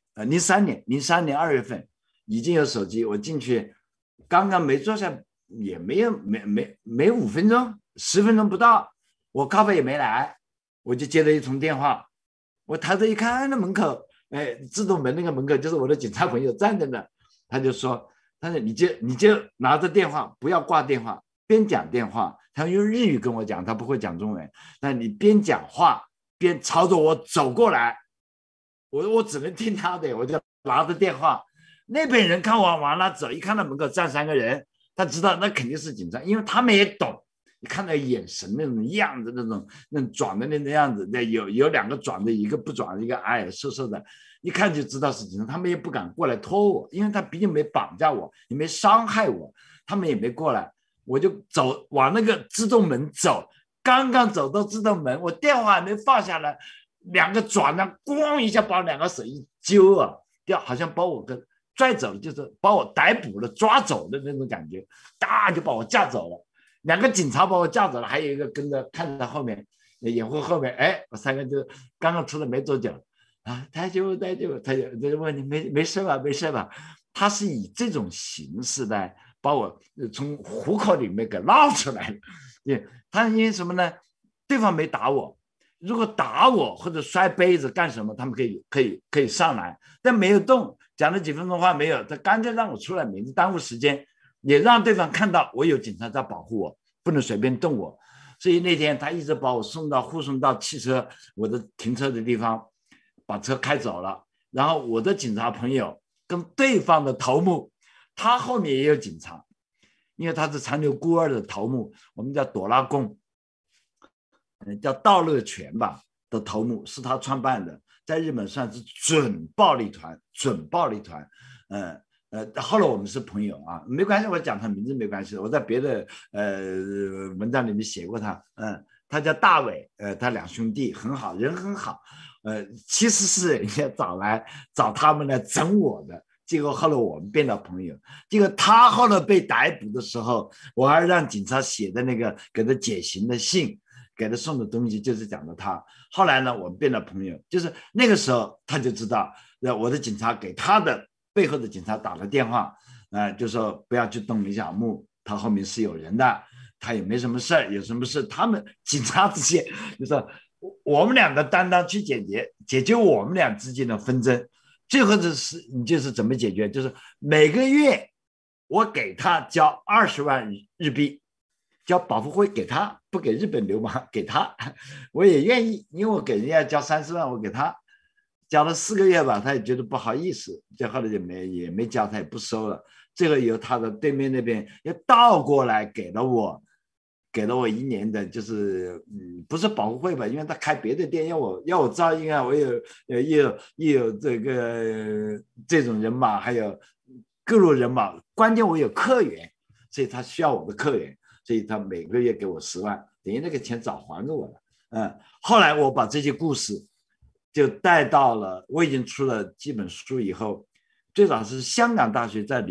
2月份已经有手机，我进去刚刚没坐下，也没5分钟，10分钟不到，我咖啡也没来，我就接了一通电话，我抬头一看，那门口。自动门那个门口就是我的警察朋友站在那，他就说你就拿着电话，不要挂电话，边讲电话，他用日语跟我讲，他不会讲中文，那你边讲话边朝着我走过来，我只能听他的，我就拿着电话，那边人看我往那走，一看到门口站3个人，他知道那肯定是警察，因为他们也懂。你看到眼神那种样子，那种壮的那种样子，有2个壮的，一个不壮的，一个矮瘦瘦的，一看就知道是警察。他们也不敢过来拖我，因为他毕竟没绑架我，也没伤害我，他们也没过来。我就走往那个自动门走，刚刚走到自动门，我电话还没放下来，2个壮的咣一下把我2个手一揪啊，好像把我给拽走了，就是把我逮捕了、抓走的那种感觉，就把我架走了。2个警察把我架走了，还有一个跟着看在后面，掩护后面。我3个就刚刚出来没多久啊，大丈夫，他就问你没事吧？他是以这种形式来把我从虎口里面给捞出来了。他因为什么呢？对方没打我，如果打我或者摔杯子干什么，他们可以上来，但没有动，讲了几分钟话没有，他干脆让我出来，免得耽误时间。也让对方看到我有警察在保护我，不能随便动我。所以那天他一直把我护送到汽车我的停车的地方，把车开走了。然后我的警察朋友跟对方的头目，他后面也有警察，因为他是残留孤儿的头目，我们叫朵拉贡。 叫道乐全吧的头目，是他创办的，在日本算是准暴力团，后来我们是朋友啊，没关系，我讲他名字没关系，我在别的文章里面写过他，他叫大伟，他两兄弟很好，人很好，其实是人家找他们来整我的，结果后来我们变了朋友，结果他后来被逮捕的时候，我还让警察写的那个给他减刑的信，给他送的东西就是讲的他。后来呢，我们变了朋友，就是那个时候他就知道，我的警察给他的背后的警察打了电话，就说不要去动李小牧，他后面是有人的，他也没什么事儿，有什么事他们警察之间就说我们两个担当去解决我们俩之间的纷争。最后你就是怎么解决，就是每个月我给他交20万日币，交保护费给他，不给日本流氓，给他，我也愿意，因为我给人家交30万，我给他交了4个月吧，他也觉得不好意思，就后来也没交，他也不收了。这个由他的对面那边又倒过来给了我1年的，就是不是保护费吧，因为他开别的店要我照应啊，我有这个这种人马，还有各路人马，关键我有客源，所以他需要我的客源，所以他每个月给我10万，等于那个钱早还给我了。后来我把这些故事就带到了，我已经出了几本书以后，最早是香港大学在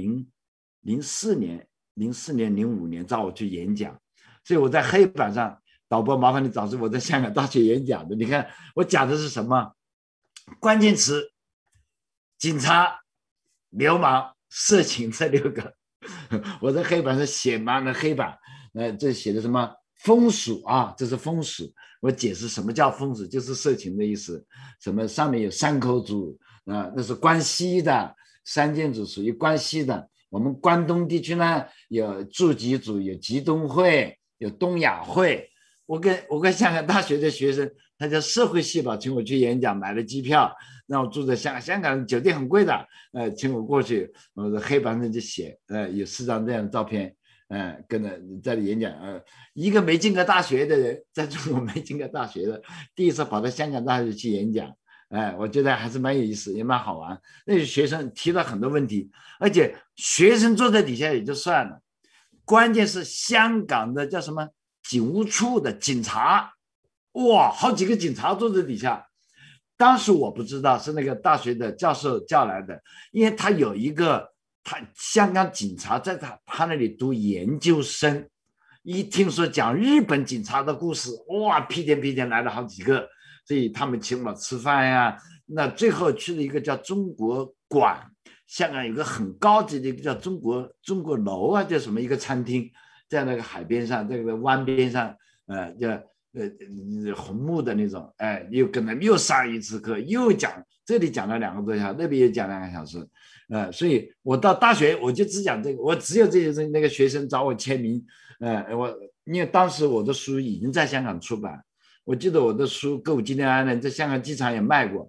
04年、05年找我去演讲。所以我在黑板上，导播麻烦你找出我在香港大学演讲的，你看我讲的是什么？关键词：警察、流氓、色情这6个。我在黑板上写满了黑板，这写的什么风俗啊？这是风俗。我解释什么叫风俗，就是色情的意思。什么上面有山口组那是关西的，三件组属于关西的。我们关东地区呢有驻吉组，有吉东会。有东亚会，我跟香港大学的学生，他叫社会系吧，请我去演讲，买了机票，让我住在香港酒店很贵的，请我过去，我在黑板上就写，有4张这样的照片，跟着在这里演讲，一个没进过大学的人，在中国没进过大学的，第一次跑到香港大学去演讲，我觉得还是蛮有意思，也蛮好玩。那些学生提了很多问题，而且学生坐在底下也就算了。关键是香港的叫什么警务处的警察，哇，好几个警察坐在底下。当时我不知道是那个大学的教授叫来的，因为他有一个香港警察在他那里读研究生，一听说讲日本警察的故事，哇，屁颠来了好几个，所以他们请我吃饭呀。那最后去了一个叫中国馆。香港有个很高级的一个叫中国楼啊，叫什么一个餐厅，在那个海边上，这个湾边上，叫红木的那种，又跟他们又上一次课，又讲，这里讲了2个多小时，那边也讲2个小时，所以我到大学我就只讲这个，我只有这些那个学生找我签名，因为当时我的书已经在香港出版，我记得我的书《歌舞伎町案》呢，在香港机场也卖过，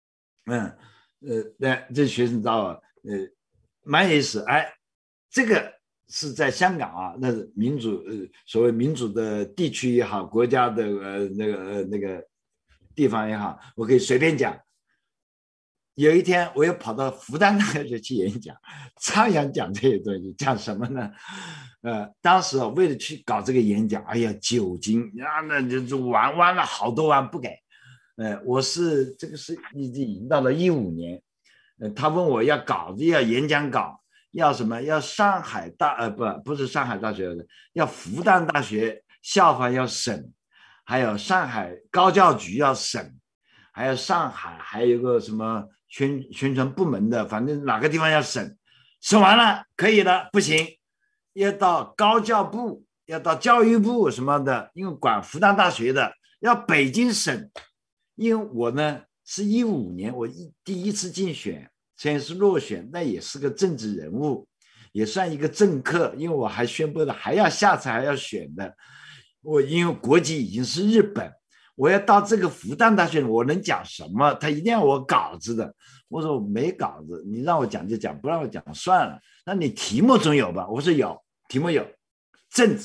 这学生找我。蛮有意思，这个是在香港啊，那是民主，所谓民主的地区也好，国家的那个地方也好，我可以随便讲。有一天，我又跑到复旦大学去演讲，照样讲这些东西，讲什么呢？当时为了去搞这个演讲，哎呀，酒精那就玩了好多万不给。我这个是已经到了15年。他问我要稿子，要演讲稿，要什么？要上海不是上海大学的，要复旦大学校方要审，还有上海高教局要审，还有上海还有个什么宣传部门的，反正哪个地方要审，审完了可以了，不行，要到高教部，要到教育部什么的，因为管复旦大学的，要北京审，因为我呢。是15年，我第一次竞选，虽然是落选，那也是个政治人物，也算一个政客，因为我还宣布了还要下次还要选的。我因为国籍已经是日本，我要到这个复旦大学，我能讲什么？他一定要我稿子的。我说我没稿子，你让我讲就讲，不让我讲算了。那你题目总有吧？我说有，题目有，政治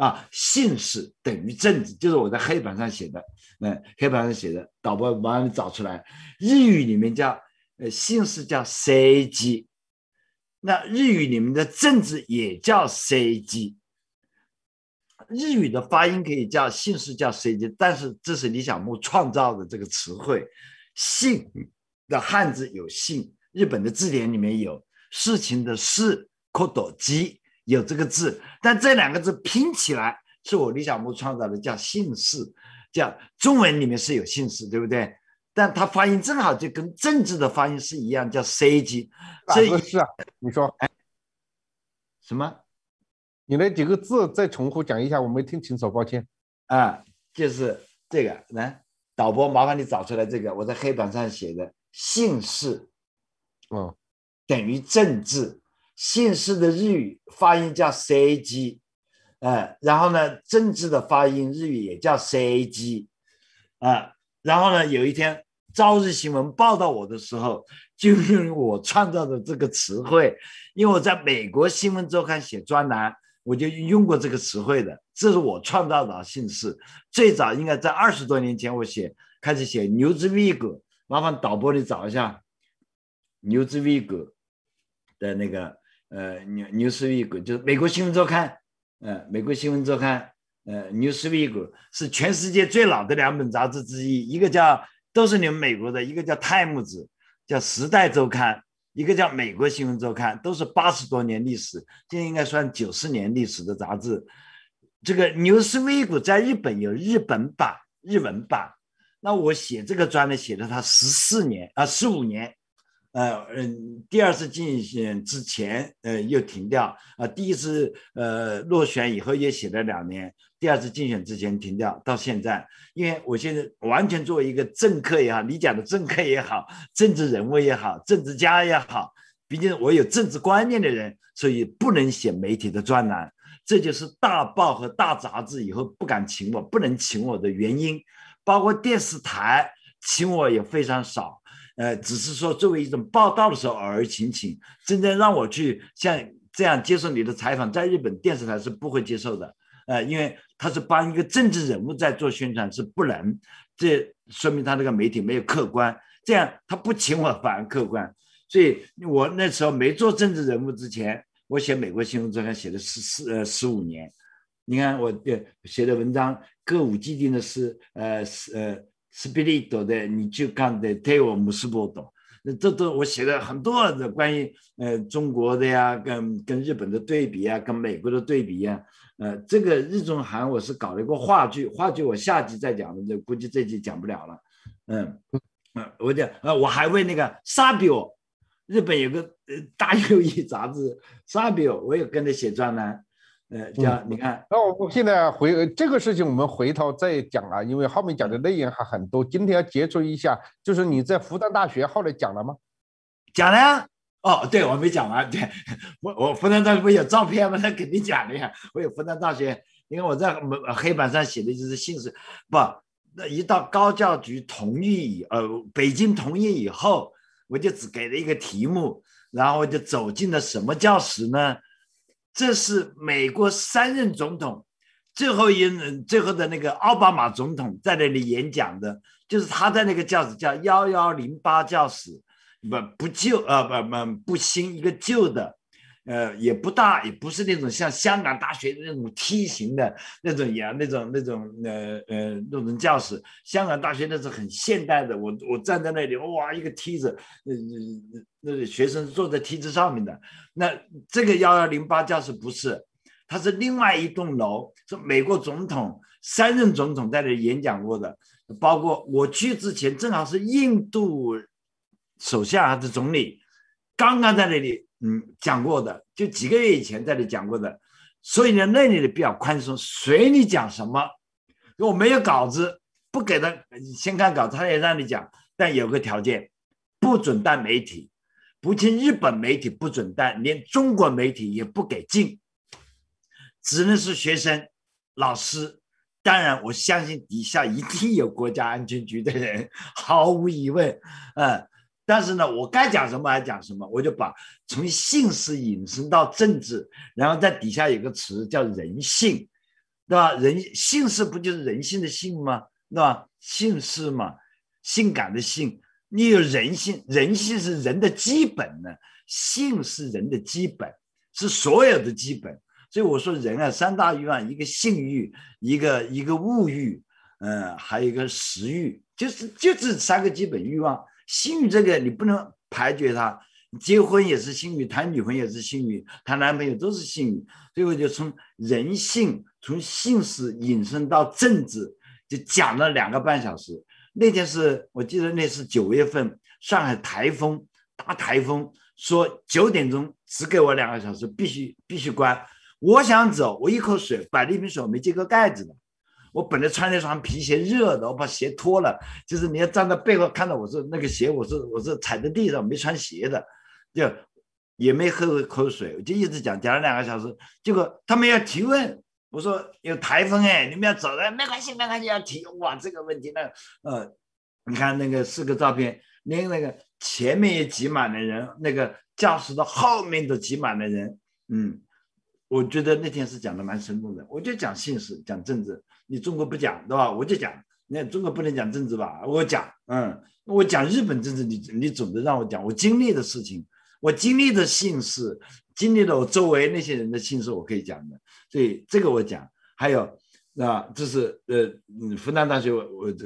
姓氏等于政治，就是我在黑板上写的，黑板上写的，导播麻烦你找出来。日语里面叫姓氏叫政治，那日语里面的政治也叫政治。日语的发音可以叫姓氏叫政治，但是这是李小牧创造的这个词汇。姓的汉字有姓，日本的字典里面有事情的事 kodoji 有这个字，但这两个字拼起来是我李小牧创造的，叫姓氏，叫中文里面是有姓氏，对不对？但它发音正好就跟政治的发音是一样，叫 CG。 所以是啊，你说什么？ 你那几个字再重复讲一下，我没听清楚，抱歉。 就是这个，来，导播麻烦你找出来这个，我在黑板上写的姓氏，等于政治。姓氏的日语发音叫 CG，然后呢，政治的发音日语也叫 CG，然后呢，有一天朝日新闻报道我的时候，就用我创造的这个词汇，因为我在美国新闻周刊写专栏，我就用过这个词汇的，这是我创造的姓氏。最早应该在20多年前，我开始写 Newsweek， 麻烦导播你找一下 Newsweek 的那个Newsweek 就是美国新闻周刊，美国新闻周刊Newsweek 是全世界最老的2本杂志之一，一个叫都是你们美国的，一个叫 Times 叫时代周刊，一个叫美国新闻周刊，都是80多年历史，现在应该算90年历史的杂志。这个 Newsweek 在日本有日文版，那我写这个专栏写了它15年，第二次竞选之前又停掉，第一次落选以后也写了2年，第二次竞选之前停掉到现在。因为我现在完全作为一个政客也好，你讲的政客也好，政治人物也好，政治家也好，毕竟我有政治观念的人，所以不能写媒体的专栏。这就是大报和大杂志以后不敢请我，不能请我的原因，包括电视台请我也非常少，只是说作为一种报道的时候偶尔请，真正让我去像这样接受你的采访，在日本电视台是不会接受的，因为他是帮一个政治人物在做宣传，是不能，这说明他这个媒体没有客观，这样他不请我反而客观。所以我那时候没做政治人物之前，我写美国新闻周刊写了15年，你看我写的文章，歌舞伎町的诗，スピリットで日中間で手を結ぼうと，这都我写了很多的关于中国的呀，跟日本的对比啊，跟美国的对比啊，这个日中韩我是搞了一个话剧我下集再讲的，估计这集讲不了了，我还为那个沙比欧，日本有个大右翼杂志沙比欧，我也跟着写专栏。叫你看， 那我现在这个事情，我们回头再讲啊，因为后面讲的内容还很多。今天要接触一下，就是你在复旦大学后来讲了吗？ 讲了呀。对，我没讲完。对，我复旦大学不有照片吗？那肯定讲了呀。我有复旦大学，因为我在黑板上写的就是姓氏。那一到高教局同意，北京同意以后，我就只给了一个题目，然后我就走进了什么教室呢？这是美国3任总统最后的那个奥巴马总统在那里演讲的，就是他在那个教室叫1108教室，不新，一个旧的，也不大，也不是那种像香港大学的那种梯形的那种教室。香港大学那是很现代的，我站在那里，哇，一个梯子，那学生坐在梯子上面的。那这个1108教室不是，它是另外一栋楼，是美国总统3任总统在那里演讲过的，包括我去之前正好是印度首相还是总理刚刚在那里讲过的，就几个月以前在那里讲过的。所以呢，那里的比较宽松，随你讲什么。如果没有稿子，不给他先看稿子，他也让你讲，但有个条件，不准带媒体，不仅日本媒体不准带，连中国媒体也不给进，只能是学生、老师。当然，我相信底下一定有国家安全局的人，毫无疑问，但是呢，我该讲什么还讲什么，我就把从姓氏引申到政治，然后在底下有个词叫人性， 对吧？姓氏不就是人性的性吗？对吧？姓氏嘛，性感的性，你有人性，人性是人的基本呢，性是人的基本，是所有的基本。所以我说人啊，三大欲望，一个性欲，一个物欲，还有一个食欲，就这三个基本欲望。性欲这个你不能排决它，结婚也是性欲，谈女朋友也是性欲，谈男朋友都是性欲。所以我就从人性，从姓氏引申到政治，就讲了2个半小时。那天我记得那是9月份，上海台风，大台风，说9点钟只给我2个小时，必须关。我想走，我一口水摆了一瓶水，没揭个盖子的。我本来穿那双皮鞋热的，我把鞋脱了，就是你要站在背后看到我是那个鞋，我是踩在地上没穿鞋的，就也没喝口水，我就一直讲了2个小时。结果他们要提问，我说有台风你们要走了，没关系要提。哇，这个问题呢，你看那个4个照片，连那个前面也挤满了人，那个教室的后面都挤满了人。我觉得那天是讲的蛮生动的。我就讲姓氏，讲政治，你中国不讲对吧？我就讲，那中国不能讲政治吧？我讲，我讲日本政治，你总得让我讲我经历的事情，我经历的姓氏，经历了我周围那些人的姓氏，我可以讲的。所以这个我讲。还有这是复旦大学我这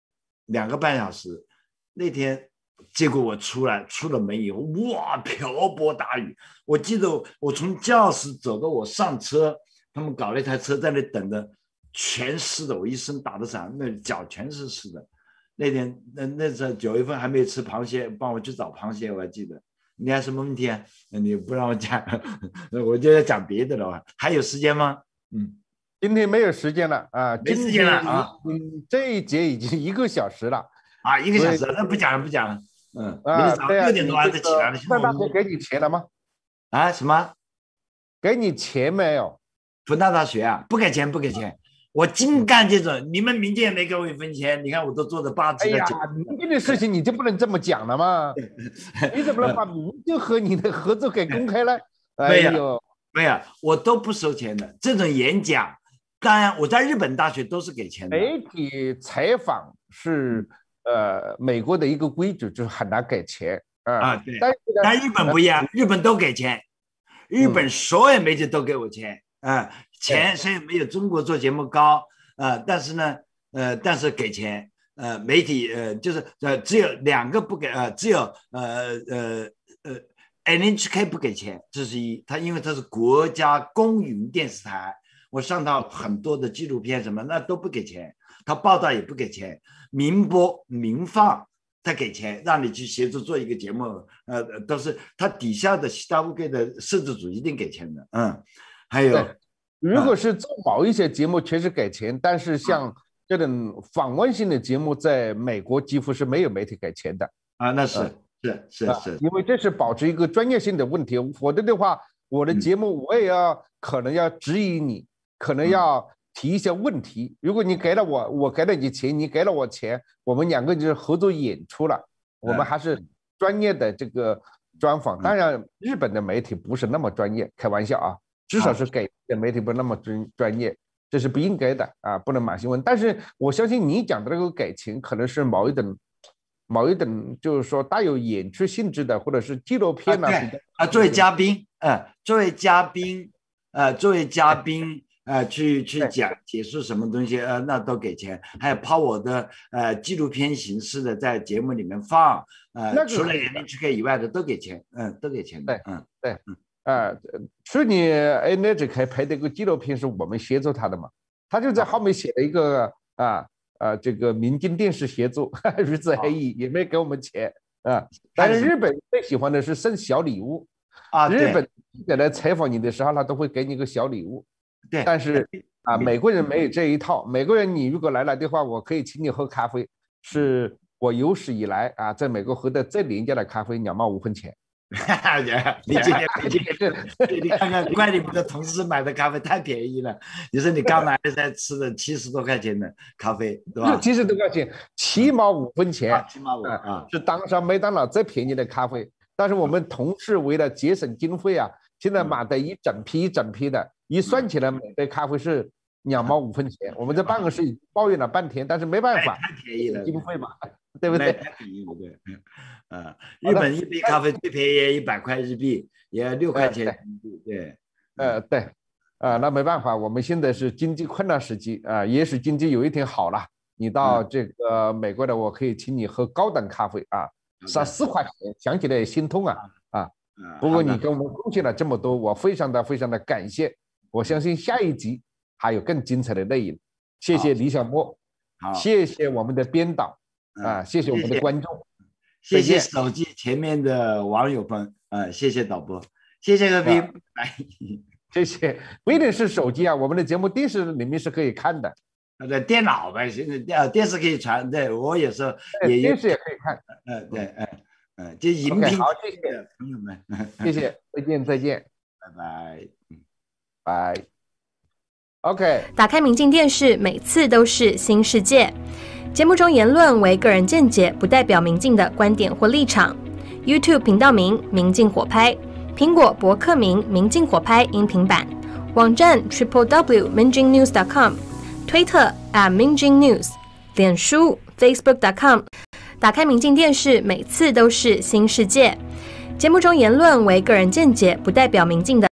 2个半小时，那天结果我出了门以后，哇，瓢泼大雨。我记得我从教室走到我上车，他们搞了一台车在那等着，全湿的，我一身打的伞，那脚全是湿的。那天那时候9月份还没有吃螃蟹，帮我去找螃蟹，我还记得。你还什么问题啊？你不让我讲，我就要讲别的了。还有时间吗？ 今天没有时间了啊， 没时间了啊。 这一节已经1个小时了啊，1个小时，那不讲了。明天早上6点多还得起来了。 那大学给你钱了吗？ 啊，什么？ 给你钱没有？ 复旦大学啊，不给钱。我净干这种，你们民间也没给我1分钱。你看我都做的8级了。 哎呀，民间的事情你就不能这么讲了吗？你怎么能把民间和你的合作给公开了？ 没有，我都不收钱的。这种演讲，当然我在日本大学都是给钱的。 媒体采访是美国的一个规矩，就是很难给钱对。但日本不一样，日本都给钱，日本所有媒体都给我钱钱虽然没有中国做节目高但是呢但是给钱媒体就是只有2个不给只有NHK 不给钱，这是一。因为它是国家公营电视台，我上到很多的纪录片什么那都不给钱，他报道也不给钱。民播民放他给钱，让你去协助做一个节目都是他底下的西大乌龟的摄制组一定给钱的。还有如果是做某一些节目确实给钱，但是像这种访问性的节目在美国几乎是没有媒体给钱的那是因为这是保持一个专业性的问题，否则的话我的节目我也可能要质疑你，可能要提一些问题。如果你给了我给了你钱，你给了我钱，我们2个就是合作演出了，我们还是专业的这个专访。当然日本的媒体不是那么专业，开玩笑啊，至少是给的媒体不那么专业，这是不应该的不能买新闻。但是我相信你讲的这个给钱可能是某一等就是说带有演出性质的，或者是纪录片作为嘉宾去讲解释什么东西那都给钱。还有抛我的纪录片形式的在节目里面放除了 NHK 以外的都给钱都给钱的。 去年 NHK 拍的一个纪录片是我们协助他的嘛，他就在后面写了一个这个民间电视协作日子黑夜，也没给我们钱但是日本最喜欢的是送小礼物日本记者来采访你的时候，他都会给你个小礼物。 对， 但是美国人没有这一套。美国人你如果来了的话，我可以请你喝咖啡，是我有史以来在美国喝的最廉价的咖啡，2毛5分钱。 你看看，怪你们的同事买的咖啡太便宜了。你说你刚来才吃的70多块钱的咖啡，对吧 ？70多块钱，7毛5分钱 ，7毛5 是当上麦当劳最便宜的咖啡。但是我们同事为了节省经费现在买的一整批的，一算起来每杯咖啡是 2毛5分钱。我们在办公室抱怨了半天，但是没办法， 太便宜了， 经费嘛，对不对？ 太便宜了，对。日本一杯咖啡最便宜100块日币，也要6块钱人民币，对。 对，那没办法，我们现在是经济困难时期啊，也许经济有一天好了，你到这个美国的，我可以请你喝高档咖啡啊，4块钱，想起来也心痛啊。不过你给我们贡献了这么多，我非常的感谢。我相信下一集还有更精彩的内容。谢谢李小墨，谢谢我们的编导谢谢我们的观众， 谢谢手机前面的网友们谢谢导播，谢谢和平， 谢谢。不一定是手机啊，我们的节目电视里面是可以看的。 电脑呗，现在电视可以传，对我有时候电视也可以看。 对，就荧屏。 好，谢谢朋友们， 谢谢，再见， 拜拜， 拜。OK， 打开明镜电视，每次都是新世界。节目中言论为个人见解，不代表明镜的观点或立场。YouTube 频道名明镜火拍，苹果博客名明镜火拍音频版，网站 www.minjingnews.com， 推特 @minjingnews， 脸书 facebook.com。打开明镜电视，每次都是新世界。节目中言论为个人见解，不代表明镜的